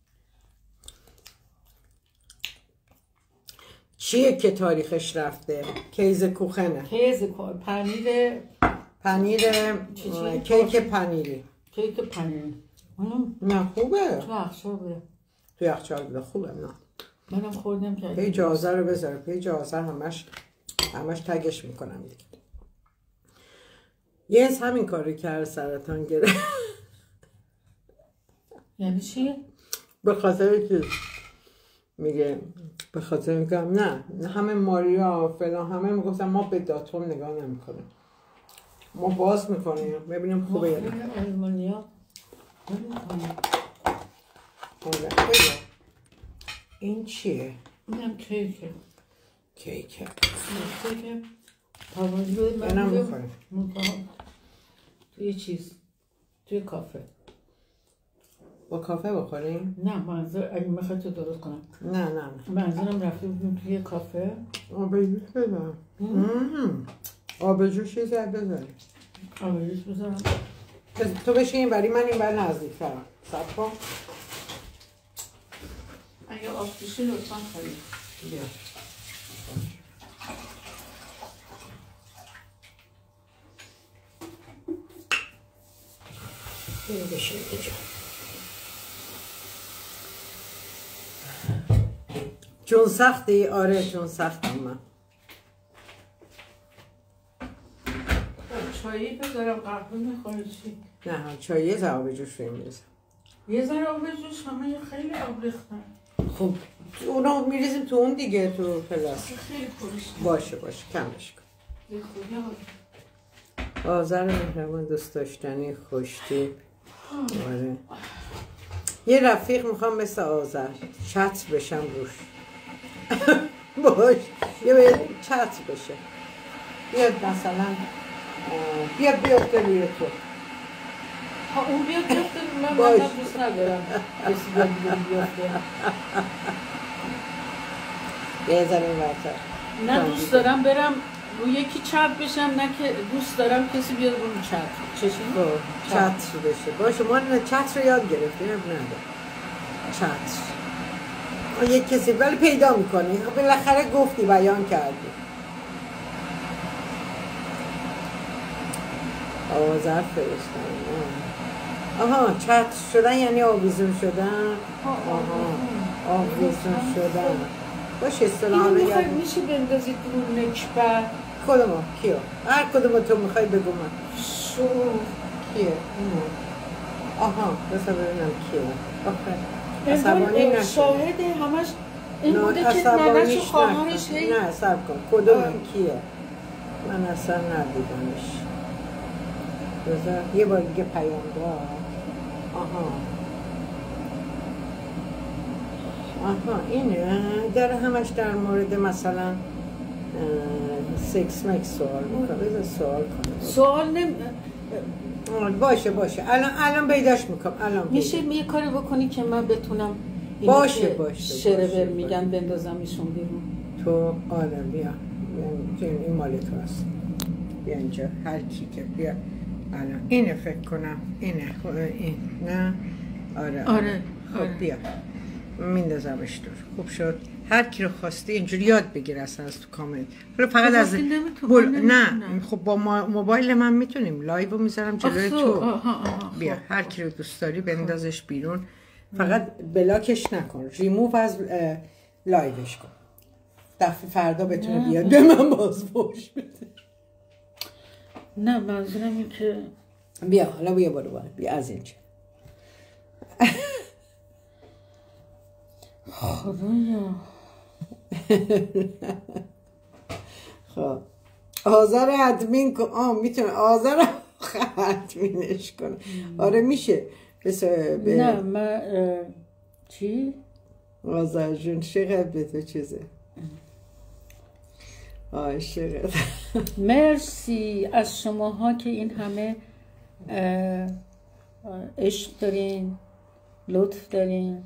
چیه که تاریخش رفته؟ کیز کوخنه. کیز کوخن پنیر پنیر کیک پنیری. کیک پنیر. نه خوبه. تو یخچال تو یخچال بوده خوبه. نه منم خوردم که پیج آذر رو بذاره. پیج آذر همش همش تگش میکنم دیگه. یه از همین کاری کرد سرطان گرفت. یعنی چی؟ به خاطر چیز میگه به خاطر میگم نه همه ماریا فلان همه میگفتن ما به داتوم نگاه نمیکنیم، ما باز میکنیم ببینیم خوبه یا نه. آلمانیا این چیه؟ اینم کیکه. کیکه. کیکه پاوازی اینم میخوریم توی چیز توی کافه. با کافه بخوریم؟ نه منظور اگه میخوای تو درست کنم. نه نه نه منظورم رفته بودیم توی کافه. آبجوش بذارم. آبجوش چیزی بذاریم. آبجوش بذارم. تو بشین این بری من این بر نزدیک ترم. سب کن. اگه آبجوشی لطفا خواهید بیا. بیا بشین اینجا. چون سختی؟ آره چون سختم من. چایی بذارم قهوه میخوری چی؟ نه چای یه ذره آب جوش رو میریزم. یه ذره آب جوش همه خیلی آب ریختن. خب اونا میریزیم تو اون دیگه تو پلاس. خیلی پرش. باشه باشه کمش کن. یه خودی آذر مهربان دوست داشتنی خوشتی. آره. یه رفیق میخوام مثل آذر چتر بشم روش. باش یه باید چتر بشه. بیاد مثلا بیاد بیافته روی تو. ها اون بیاد بیافته من من دوست ندارم کسی بیاد بیافته. یه زمین برتر نه دوست دارم برم روی یکی چتر بشم، نه که دوست دارم کسی بیاد روی چتر. چشم؟ چتر بشه. باشه ما چتر رو یاد گرفتیم ندارم. چتر یک کسی ولی پیدا میکنی. بالاخره گفتی بیان کردی. آذر فرستن. آها چتر شدن یعنی آویزون شدن. آها آویزون شدن. باشه اصطلاحا رو یاد میشه بندازید رو نکبه. کدوم کیو؟ هر کدوم تو میخوای بگو من. شو کیه؟ اینو. آها بسا ببینم کیه. آخه عصبانی نشد. شاهد همش این بوده که ننش و خواهرش هی نه صبر کن کدوم کیه؟ من اصلا ندیدمش. بذار یه بار دیگه پیام داد. آها آها اینه داره همش در مورد مثلا سکس مکس سوال میکنه. بذار سوال کنه. سوال نمی باشه باشه الان الان پیداش میکنم. الان میشه یه کاری بکنی که من بتونم باشه باشه شرور میگن بندازم ایشون بیرون. تو آره بیا این مال تو هست. بیا اینجا هر کی که بیا الان اینه فکر کنم اینه این نه آره آره خب آره. بیا میندازمش دور. خوب شد. هر کی رو خواستی اینجوری یاد بگیر اصلا از تو کامنت. حالا فقط از بول... نه خب با موبایل من میتونیم لایو رو میذارم جلوی تو. آها آها. بیا هر کی رو دوست داری بندازش بیرون. فقط بلاکش نکن. ریموو از لایوش کن. دفعه فردا بتونه بیاد به من باز فوش بده. نه منظورم این که بیا حالا بیا برو باید بیا از اینجا. خدایا خب آذر ادمین کن. آه میتونه آذر ادمینش کنه. آره میشه. بس ب... نه من چی؟ آذر جون چقدر به تو چیزه. عاشقت. مرسی از شماها که این همه عشق دارین، لطف دارین.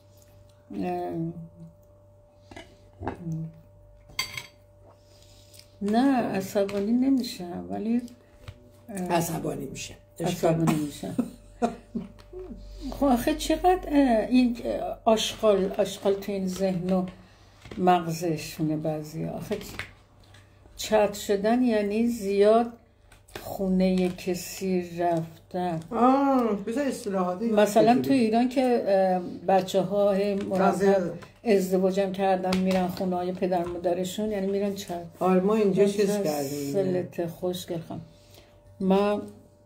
نه عصبانی نمیشم ولی عصبانی میشه. عصبانی میشم. خب آخه چقدر این آشغال آشغال تو این ذهن و مغزشونه بعضی. آخه چت شدن یعنی زیاد خونه کسی رفتن. آه بذار اصطلاحاتی مثلا تو ایران که بچه ها مرتب ازدواجم کردن میرن خونه های پدر مادرشون یعنی میرن چت. آره ما اینجا چیز کردیم. سلت خوشگل خم. من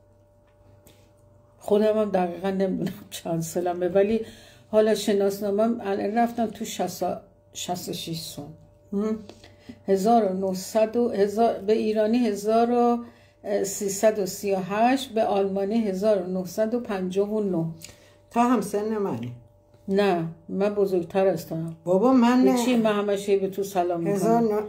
خودم هم دقیقا نمیدونم چند سالمه ولی حالا شناسنامم الان رفتم تو شصت و شش سال. هزار و نهصد به ایرانی هزار و سیصد و سی و هشت به آلمانی هزار و نهصد و پنجاه و نه. تا هم سن منی؟ نه من بزرگتر هستم بابا من نه چی من همشه به تو سلام میکنم. هزار نو...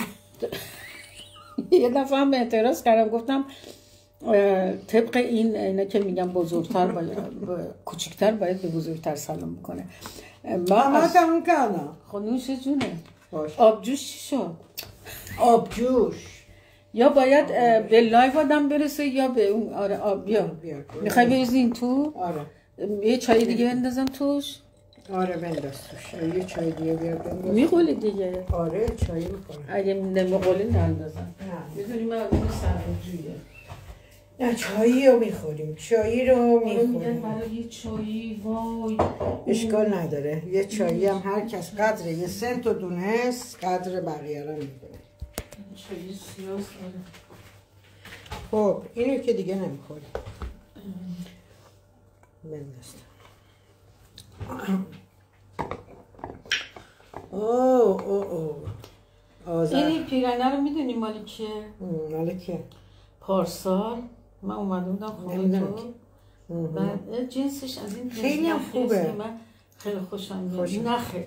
یه دفعه هم اعتراض کردم گفتم طبق این اینا که میگم بزرگتر باید کوچکتر باید به بزرگتر سلام میکنه. ما از... تموم کردم. خب نوش جونه. آبجوش چی شد؟ آبجوش یا باید به لایو آدم برسه یا به اون. آره آب بیا میخوای بریزی این تو؟ آره یه چای دیگه بندازم توش؟ آره بنداز توش. یه چای دیگه بیار بنداز. میخولی دیگه؟ آره چای میخورم. اگه نمیخولی نندازم. نه میدونی من آدم سرجویه. نه چایی رو میخوریم. چایی رو میخوریم. میگن برای یه چایی وای اشکال نداره. یه چایی هم هر کس قدره یه سنت و دونست قدر بقیه رو میکنه. چایی سیاس خب اینو که دیگه نمیخوری بندستم. اوه اوه اوه آذر. این پیرنه رو میدونی مالی کیه؟ مالی کیه؟ پارسال من اومده بودم خونه تو و جنسش از این خیلی هم خوبه. من خیلی خوشم میاد. نخه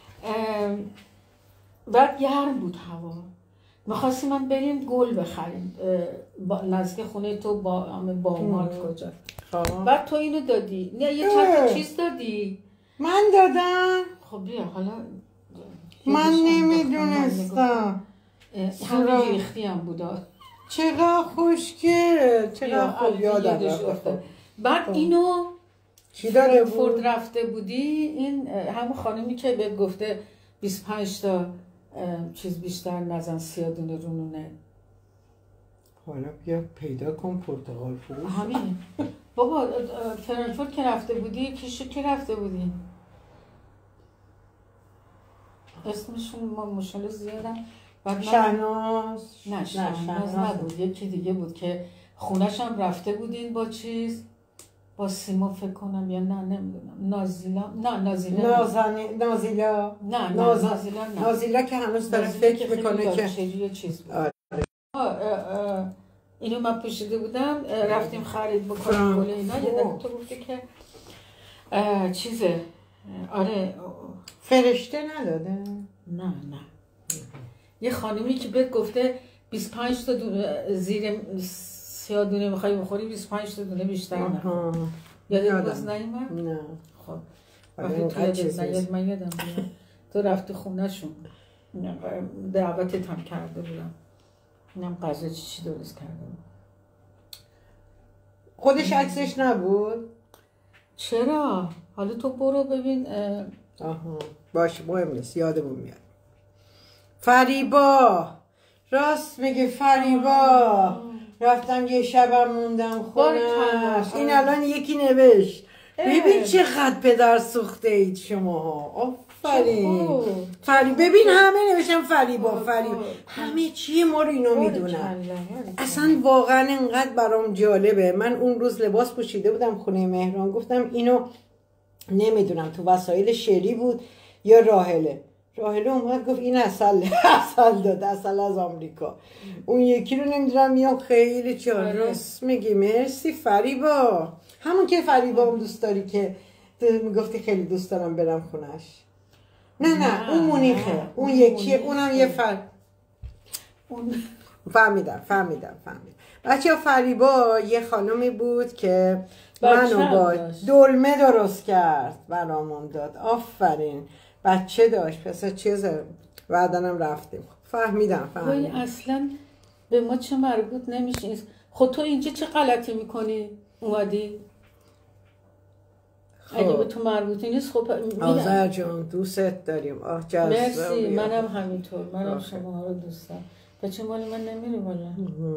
بعد گرم بود هوا، میخواستیم من بریم گل بخریم نزدیک خونه تو با با مارت کجا. بعد تو اینو دادی، نه یه چند چیز دادی. من دادم. خب بیا حالا من نمیدونستم. همه ریختی هم بودا. چقدر خوشگل، چقدر خوب یادم رفت. بعد اینو چی داده بود؟ فرد رفته بودی، این همون خانمی که به گفته بیست و پنج تا چیز بیشتر نزن سیادونه رونونه. حالا بیا پیدا کن پرتقال فروش. همین بابا فرانکفورت که رفته بودی کیشو که رفته بودی اسمشون ما مشکل زیادم. شهناز. نه شهناز نبود، یکی دیگه بود که خونش هم رفته بودین با چیز با سیما فکر کنم یا نه نمیدونم. نازیلا نه نازیلا نازانی نازیلا نه نازیلا نه نازیلا که هنوز داره فکر میکنه که چه چیز بود. آه. آه آه اینو من پوشیده بودم رفتیم خرید بکنیم گل اینا. یه دفعه تو گفتی که چیزه آره فرشته نداده؟ نه نه یه خانمی که بهت گفته بیست و پنج تا دونه زیر سیاه دونه میخوای بخوری بیست و پنج تا دونه بیشتر نه. یادت باز نیومد؟ نه. خب وقتی تو یادت نیاد من یادم بیاد تو رفتی خونه شون دعوتت هم کرده بودم. اینم غذا چی چی درست کردم. خودش عکسش نبود؟ چرا؟ حالا تو برو ببین. آها باشه مهم نیست یادمون میاد. فریبا راست میگه فریبا. رفتم یه شبم موندم خونش. این الان یکی نوشت ببین چقدر پدر سوخته اید شما. آفرین فری ببین همه نوشتم فریبا فریبا همه چیه ما رو اینو میدونن. اصلا واقعا انقدر برام جالبه. من اون روز لباس پوشیده بودم خونه مهران گفتم اینو نمیدونم تو وسایل شعری بود یا راهله. راهله اومد گفت این اصل اصل داد اصل از آمریکا. اون یکی رو نمیدونم یا خیلی چهار راست میگی. مرسی فریبا. همون که فریبا هم دوست داری که میگفتی خیلی دوست دارم برم خونش. نه نه اون مونیخه اون یکی اونم یه فر اون فهمیدم فهمیدم فهمیدم. بچه فریبا یه خانمی بود که منو با دلمه درست کرد برامون داد. آفرین بچه داشت پس چیزه بعدنم رفتیم. فهمیدم فهمیدم. اصلا به ما چه مربوط نمیشه. خود تو اینجا چه غلطی میکنی اومدی؟ خب. اگه به تو مربوطی نیست خب آذر جان دوست داریم. آه جذاب. مرسی منم همینطور. منم شما رو دوست دارم. بچه مال من نمیره بالا.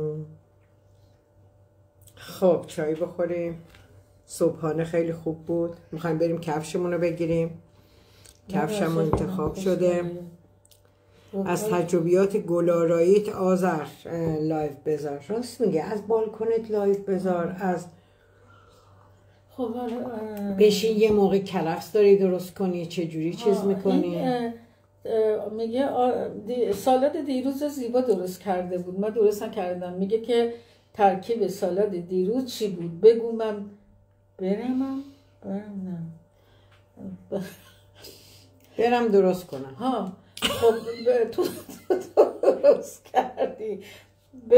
خب چای بخوریم. صبحانه خیلی خوب بود. میخوایم بریم کفشمون رو بگیریم. کفشم انتخاب شده. از تجربیات گلاراییت آذر لایف بذار. راست میگه از بالکنت لایف بذار. از خب بشین یه موقع کلفس داری درست کنی چجوری چیز میکنی. میگه دی... سالاد دیروز زیبا درست کرده بود من درست کردم. میگه که ترکیب سالاد دیروز چی بود بگو من برم برم نه برم درست کنم. ها خب تو درست کردی ب...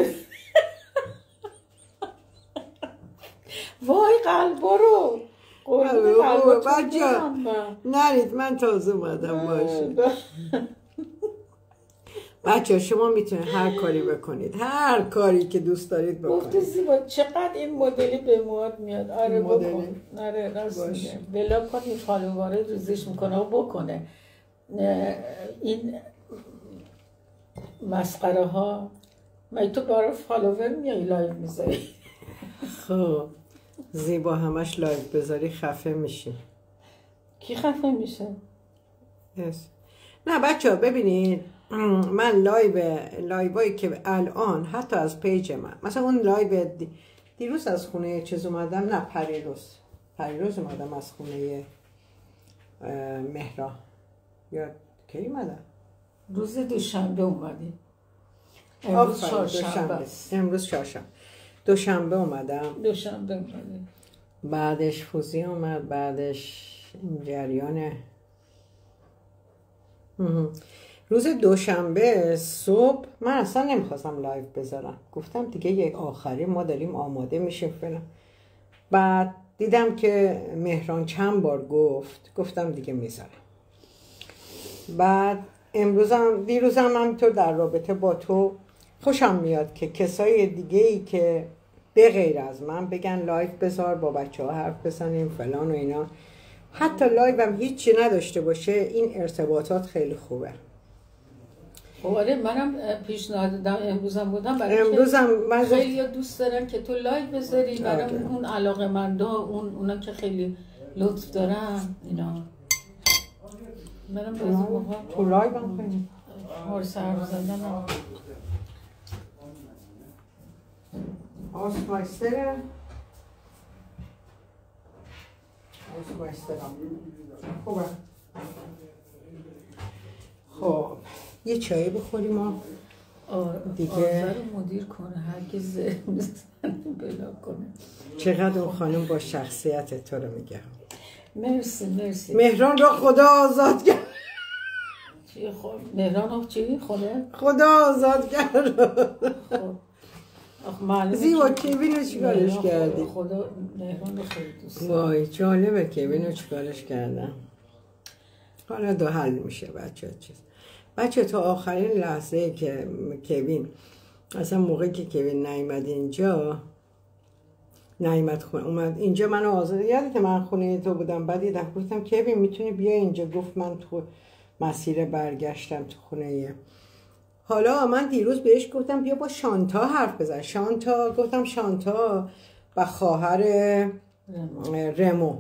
وای قلبا رو بچه نرید من تازه اومدم باشه. بچه شما میتونید هر کاری بکنید هر کاری که دوست دارید بکنید. گفته زیبا چقدر این مدلی به مواد میاد. آره بکن. آره راست میگه. بلا کن این فالوواره ریزش میکنه و بکنه. این مسخره ها من تو برای فالوور میای لایو میذاری. خب زیبا همش لایو بذاری خفه میشی. کی خفه میشه؟ yes. نه بچه ها ببینید، من لایو لایوایی که الان حتی از پیج من، مثلا اون لایو دی... دیروز از خونه چیز اومدم، نه پریروز پریروز اومدم از خونه مهرا، یا کی اومدم؟ روز دوشنبه اومدی. امروز چهارشنبه است. امروز چهارشنبه. دوشنبه اومدم. دوشنبه اومدی. بعدش فوزی اومد، بعدش این جریان روز دوشنبه صبح من اصلا نمیخواستم لایو بذارم، گفتم دیگه یک آخری ما داریم آماده میشیم فلان. بعد دیدم که مهران چند بار گفت، گفتم دیگه میذارم. بعد امروزم دیروزم همینطور در رابطه با تو خوشم میاد که کسای دیگه ای که به غیر از من بگن لایو بذار با بچه ها حرف بزنیم فلان و اینا. حتی لایو هم هیچی نداشته باشه، این ارتباطات خیلی خوبه. آره منم پیشنهاد دادم امروزم بودم، برای امروزم من خیلی دوست دارن که تو لایو بذاری، برای اون علاقه‌مندا، اون اونا که خیلی لطف دارن اینا. منم بعضی موقع تو لایو هم خیلی هارس حرف زدنم. آسمایستره آسمایسترم خوبه. خب یه چایی بخوریم و دیگه آذر رو مدیر کنه، هر کی زر میزنه بلا کنه. چقدر اون خانم با شخصیت تو رو میگه. مرسی مرسی. مهران رو خدا آزاد کرد. چی خب مهران رو چی خدا خدا آزاد کرد. خب آخ معلومه زیبا کوین رو چیکارش کردی؟ خدا مهران رو خیلی دوست دارم. وای جالبه کوین رو چیکارش کردم. حالا دو حل میشه بچه چیز. بچه تا آخرین لحظه که کوین، اصلا موقعی که کوین نیامد اینجا، نیامد خونه اومد اینجا منو آزاد، یادته من خونه تو بودم، بعد یه دفعه گفتم کوین میتونی بیا اینجا، گفت من تو مسیر برگشتم تو خونه. حالا من دیروز بهش گفتم بیا با شانتا حرف بزن. شانتا، گفتم شانتا و خواهر رمو.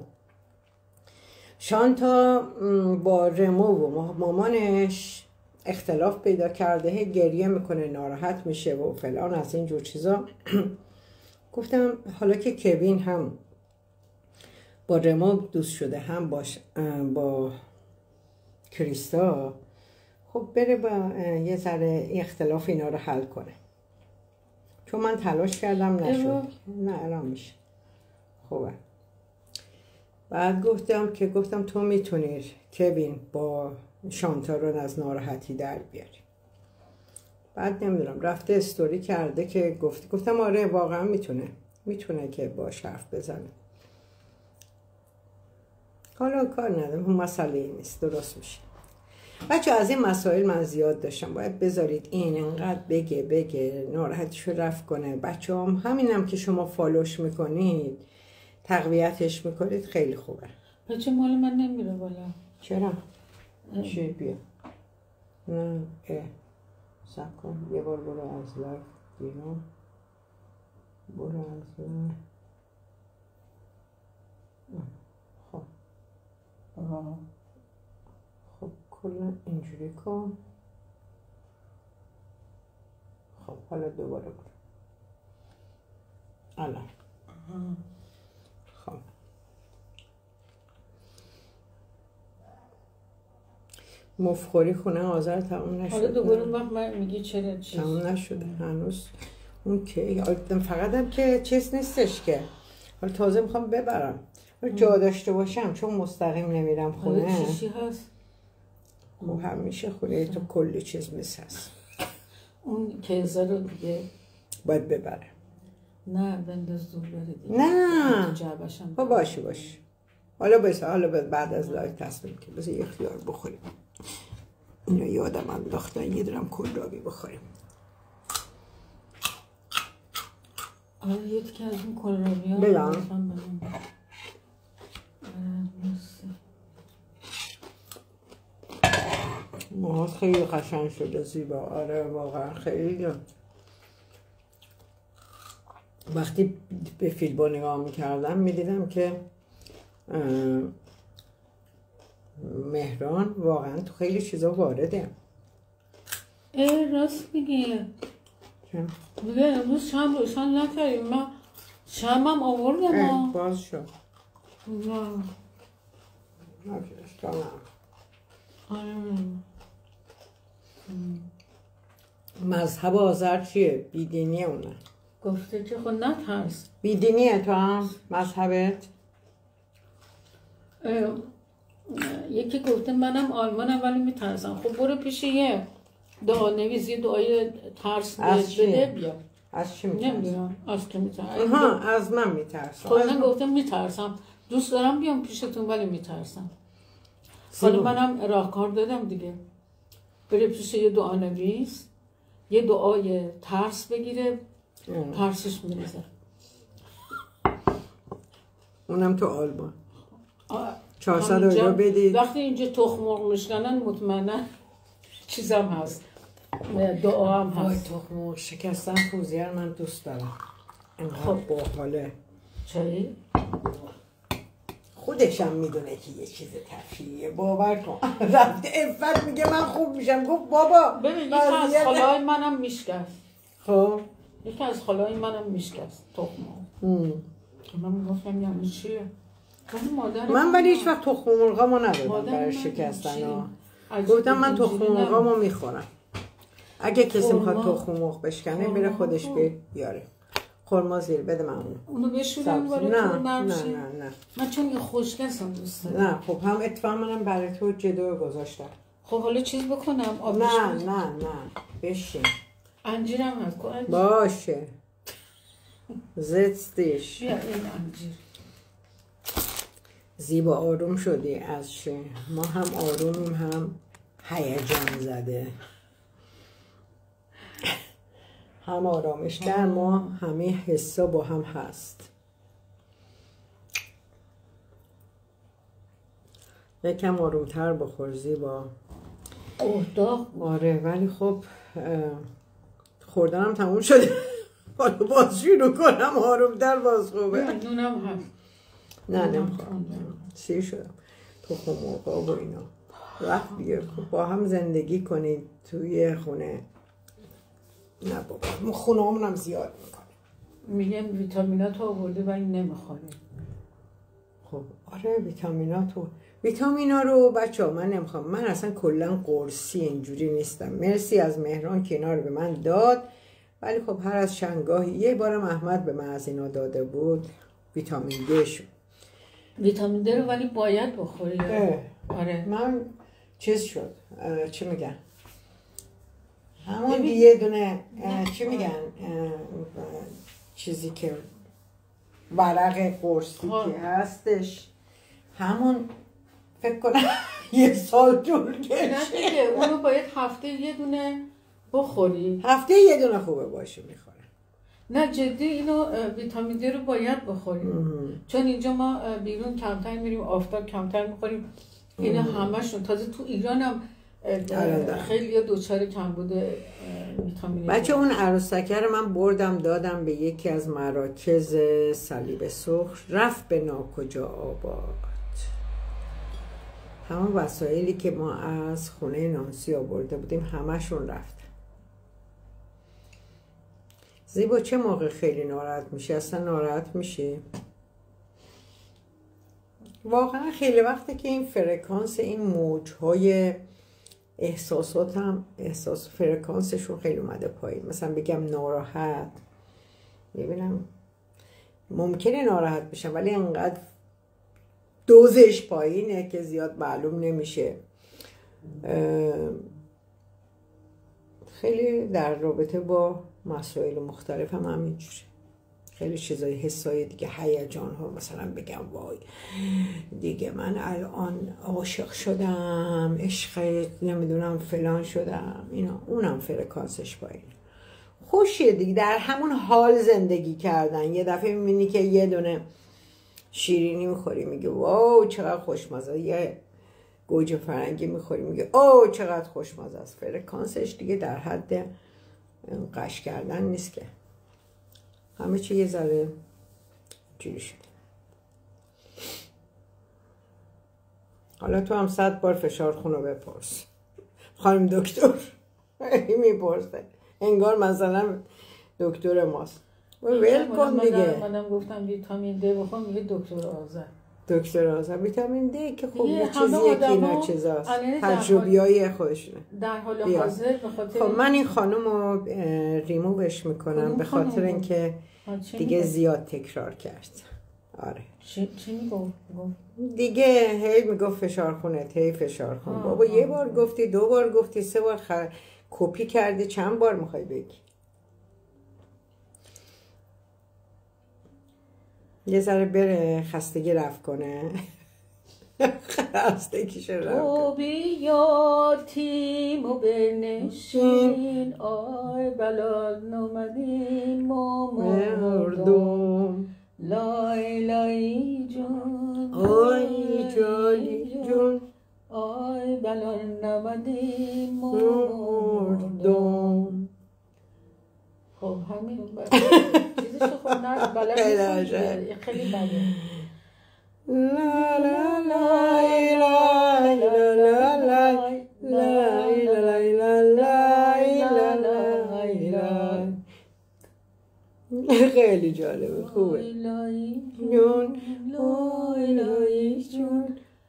شانتا با رمو و مامانش اختلاف پیدا کرده، گریه میکنه، ناراحت میشه و فلان از این جور چیزا. گفتم حالا که کوین هم با رمو دوست شده، هم باش با کریستا، خب بره با یه ذره اختلاف اینا رو حل کنه. چون من تلاش کردم نشد. نه الان میشه خوبه. بعد گفتم که گفتم تو میتونی کوین با شانتا رو از ناراحتی در بیاری. بعد نمیدونم رفته استوری کرده که گفت گفتم آره واقعا میتونه میتونه که باش حرف بزنه. حالا کار ندارم، اون مسئله نیست، درست میشه. بچه از این مسائل من زیاد داشتم، باید بذارید این انقدر بگه بگه ناراحتشو رفع کنه. بچه هم همینم که شما فالوش میکنید، تقویتش میکنید، خیلی خوبه. بچه مال من نمیره بالا. چرا؟ چی بیا؟ نه اه سب کن یه بار برو از لایف بیرون، برو از لایف. خب آه. خب کلا اینجوری کن. خب حالا دوباره برو الان. خب مفخوری خونه آذر تمام نشده. حالا دوباره اون وقت من میگی چرا چیز تمام نشده هنوز اون که فقط هم که چیز نیستش که حالا تازه میخوام ببرم جا داشته باشم، چون مستقیم نمیرم خونه. چیشی هست؟ خب همیشه خونه تو کلی چیز میس هست. اون کیزه رو دیگه باید ببره. نه بنداز دور بره دیگه. نه جعبشم خب باشه باشه. حالا بایسته حالا بعد از لایو تصمیم که بذار یه خیار بخوریم. اینو یادم انداختن یه درم کلابی بخوریم. آره یه که از اون کلابی ها بدم موهات خیلی قشنگ شده زیبا. آره واقعا خیلی. وقتی به فیلم نگاه میکردم میدیدم که مهران واقعا تو خیلی چیزا وارده. اه راست میگه. میگه امروز شم روشن نکردیم، من شمم آوردم. باز شد. نه آره. مذهب آذر چیه؟ بیدینیه اونه. گفته که خود نترس. بیدینیه تو هم مذهبت؟ یکی گفته منم آلمانم ولی میترسم. خب برو پیش یه دعا نویس، یه دعای ترس بده بیا. از چی میترسم؟ نمیدونم از که میترسم. آها از من میترسم. خب من گفتم میترسم، دوست دارم بیام پیشتون ولی میترسم. حالا منم راهکار دادم دیگه، بره پیش یه دعا نویس، یه دعای ترس بگیره، ترسش میریزه. اونم تو آلمان چهارصد یورو بدید. وقتی اینجا تخم مرغ میشکنن مطمئنا چیزم هست، دعا هم هست. وای تخم مرغ شکستن فوزیه من دوست دارم. خب باحاله. چایی؟ خودشم میدونه که یه چیز تفریحیه، باور کن. رفته افت میگه من خوب میشم. گفت بابا ببین یکی از خالای منم میشکست. خب یکی از خالای منم میشکست تخم مرغ. من میگفتم یعنی چیه؟ من ولی هیچ وقت تخم مرغامو ندادم برای شکستن ها. گفتم من تخم مرغامو میخورم. اگه کسی میخواد تخم مرغ بشکنه بره خودش بیاره. خرما زیر بده من اونو. اونو بشورم برای نه تو نه نه نه من چون یه خشکستم دوست دارم. نه خب هم اتفاقا منم برای تو جدو گذاشتم. خب حالا چیز بکنم آبش نه نه نه بشین. انجیرم هست کو انجیر باشه زدستش. بیا این انجیر. زیبا آروم شدی از چه؟ ما هم آرومیم هم هیجان زده. هم آرامش در ما، همه حسا با هم هست. یکم آرومتر بخور زیبا. اوه داغ. آره ولی خب خوردنم تموم شده. حالا باز شروع کنم آرومتر باز خوبه. نونم هست. نه نمیخوام سیر شدم. تخم مرغ و اینا وقت دیگه با هم زندگی کنید توی خونه. نه بابا خونه همونم زیاد میکنه. میگم ویتامینات آورده و این نمیخوره. خب آره ویتامیناتو ویتامینا رو بچه ها من نمیخوام. من اصلا کلا قرصی اینجوری نیستم. مرسی از مهران که اینا رو به من داد، ولی خب هر از شنگاهی یه بارم احمد به من از اینا داده بود ویتامین دی شو. ویتامین دی رو ولی باید بخوری. آره من چیز شد چی میگن همون یه دونه چی میگن چیزی که ورق قرصی که هستش همون فکر کنم یه سال طول کشه. اونو باید هفته یه دونه بخوری. هفته یه دونه خوبه باشه میخوره. نه جدی اینو ویتامین دی رو باید بخوریم چون اینجا ما بیرون کمتر میریم، آفتاب کمتر میخوریم. اینا همشون تازه تو ایران هم خیلی دوچار کمبود ویتامین. بچه اون عروسکه رو من بردم دادم به یکی از مراکز صلیب سرخ، رفت به ناکجا آباد. همون وسایلی که ما از خونه نانسی آورده بودیم همشون رفت. زیبا چه موقع خیلی ناراحت میشه؟ اصلا ناراحت میشه؟ واقعا خیلی وقته که این فرکانس این موجهای احساسات هم احساس فرکانسشون خیلی اومده پایین. مثلا بگم ناراحت، میبینم ممکنه ناراحت بشم ولی انقدر دوزش پایینه که زیاد معلوم نمیشه. خیلی در رابطه با مسائل مختلف هم همینجوره. خیلی چیزای حسای دیگه هیجان ها، مثلا بگم وای دیگه من الان عاشق شدم، عشق نمیدونم فلان شدم، اینا اونم فرکانسش پایینه. خوشیه دیگه در همون حال زندگی کردن. یه دفعه میبینی که یه دونه شیرینی میخوری میگه واو چقدر خوشمزه، یه گوجه فرنگی میخوری میگه اوه چقدر خوشمزه است. فرکانسش دیگه در حد قش کردن نیست که همه چی یه ذره جوری شده. حالا تو هم صد بار فشار خون رو بپرس. خانم دکتر میپرسه انگار مثلا دکتر ماست. ول کن دیگه. منم گفتم ویتامین دی بخور، میگه دکتر آذر. دکتر آذر ویتامین دی که خب یه همه چیزیه که اینا آدما چیزاست، الان در تجربیای خودشونه. در حال بیا. حاضر به خاطر خب من این خانم رو ریمووش میکنم کدوم به خاطر خانم؟ اینکه آه، چی دیگه میگه؟ زیاد تکرار کرد. آره چی چی میگو؟ دیگه هی میگفت فشار خونت، هی فشار خون. آه، بابا آه. یه بار گفتی، دو بار گفتی، سه بار خ... کپی کردی، چند بار میخوای بگی؟ یه ذره بره خستگی رفت کنه. خستگیش رفت تو کنه. بیا تیم و بنشین، آی بلال اومدیم ما مردم، مردم لای لای جون، آی جالی جون آی بلال اومدیم ما مردم. مردم. خب همین چیزشو خب نه بلد خیلی نیستم عجب. دیگه. خیلی بده. لا لا لا لا لا لا لا لا لا لا. خیلی جالبه، خوبه. جون لای لای جون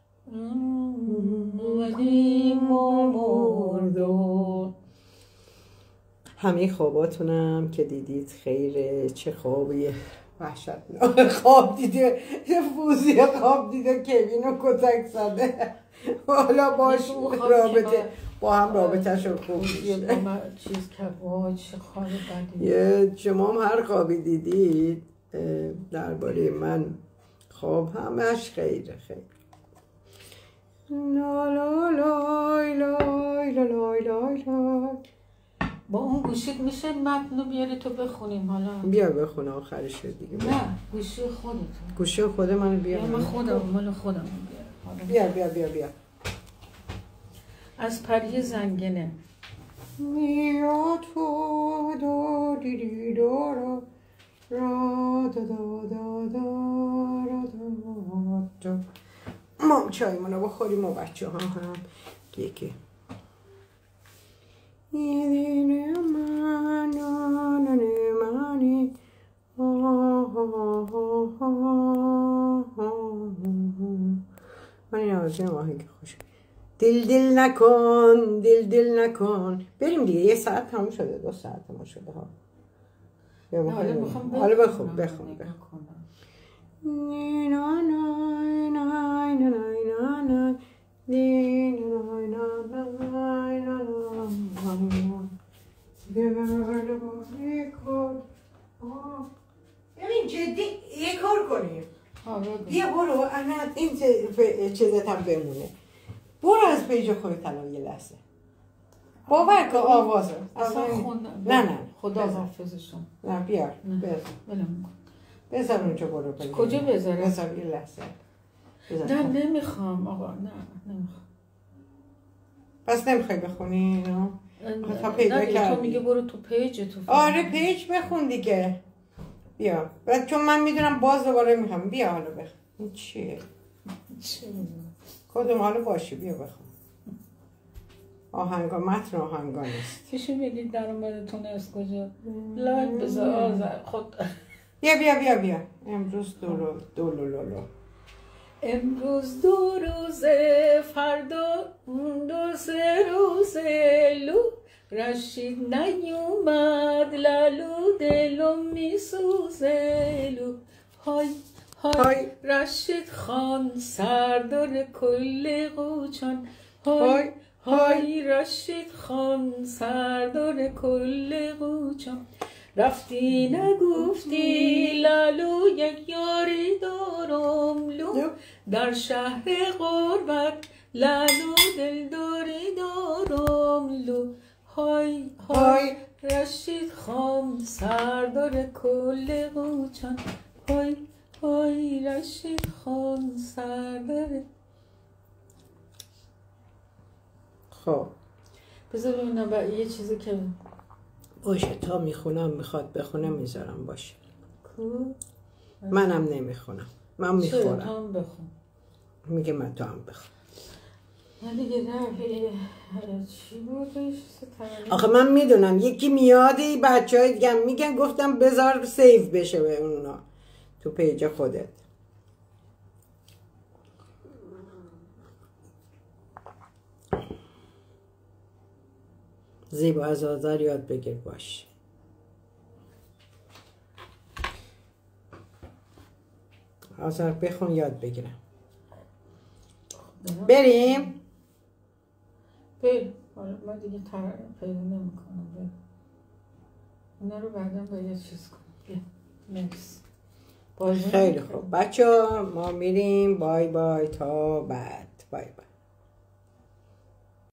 اومدیم ما مردم. همه خواباتونم که دیدید خیره. چه خوابیه وحشتناک. خواب دیده فوزی، خواب دیده کوین رو کتک زده. حالا باش رابطه با هم رابطه‌ش رو خوب میشه. چیز که وای چه خواب بدی. یه شما هم هر خوابی دیدید درباره من خواب همش خیره خیره. لا لا لای لای لای لای لای. با اون گوشیت میشه متن رو بیاری تو بخونیم حالا؟ بیا بخونه آخرش دیگه. نه گوشی خودت. گوشی خود منو بیا. من خودم مال خودم بیا بیا بیا بیا. از پری زنگنه. میا تو دو دی دی دو را را دا دا دا دا را دا دا. ما چای منو بخوریم و بچه ها هم یکی. یه دین من نانه منی من این آوازه آهنگ خوش. دل دل نکن، دل دل نکن. بریم دیگه، یه ساعت تموم شده، دو ساعت تموم شده ها. حالا بخون بخون بخون. نینا نای نای نای نای نینا نای نای نای نای. ببین جدی یه کار کنیم. بیا برو انا این چیزت هم بمونه. برو از پیج خودت الان یه لحظه. باور کن آوازه. اصلا خوندم. نه نه خدا حافظشون. نه بیار. بذار. بذار اونجا برو بگیر. کجا بذارم؟ بذار یه لحظه. نه نمیخوام آقا، نه نمیخوام. پس نمیخوای بخونی اینو؟ تا پیدا نه کردی. تو میگه برو تو پیج تو. آره پیج بخون دیگه. بیا. بعد چون من میدونم باز دوباره میخوام. بیا حالا بخون. این چیه؟ چه؟ کدوم حالا باشه بیا بخون. آهنگا متن آهنگا نیست. چیشو میگید در اومدتون از کجا؟ لایک بذار خود. بیا بیا بیا بیا. امروز دو دو لولو. امروز دو روزه، فردا دو سه روزه، لو رشید نیومد، لالو دلم میسوزه، لو های های رشید خان سردار کل قوچان، های های رشید خان سردار کل قوچان. رفتی نگفتی لالو یک یاری دارم، لو در شهر غربت لالو دلداری دارم، لو های های رشید خان سردار کل قوچان، های های رشید خان سردار. خب بذار ببینم یه چیزی که باشه تا میخونم میخواد بخونه میذارم باشه. منم نمیخونم، من میخورم. تو هم بخون. میگه من تو هم بخون. نه دیگه نه چی بودش؟ آخه من میدونم یکی میاد بچه های دیگه میگن، گفتم بذار سیو بشه به اونا تو پیج خودت. زیبا از آذر یاد بگیر باش. آذر بخون یاد بگیرم. بریم؟ بریم. حالا من دیگه تر پیدا نمی کنم. بریم. اینا رو بعدا باید چیز کنم. مرسی. خیلی خوب بچه ها، ما میریم. بای بای تا بعد. بای بای.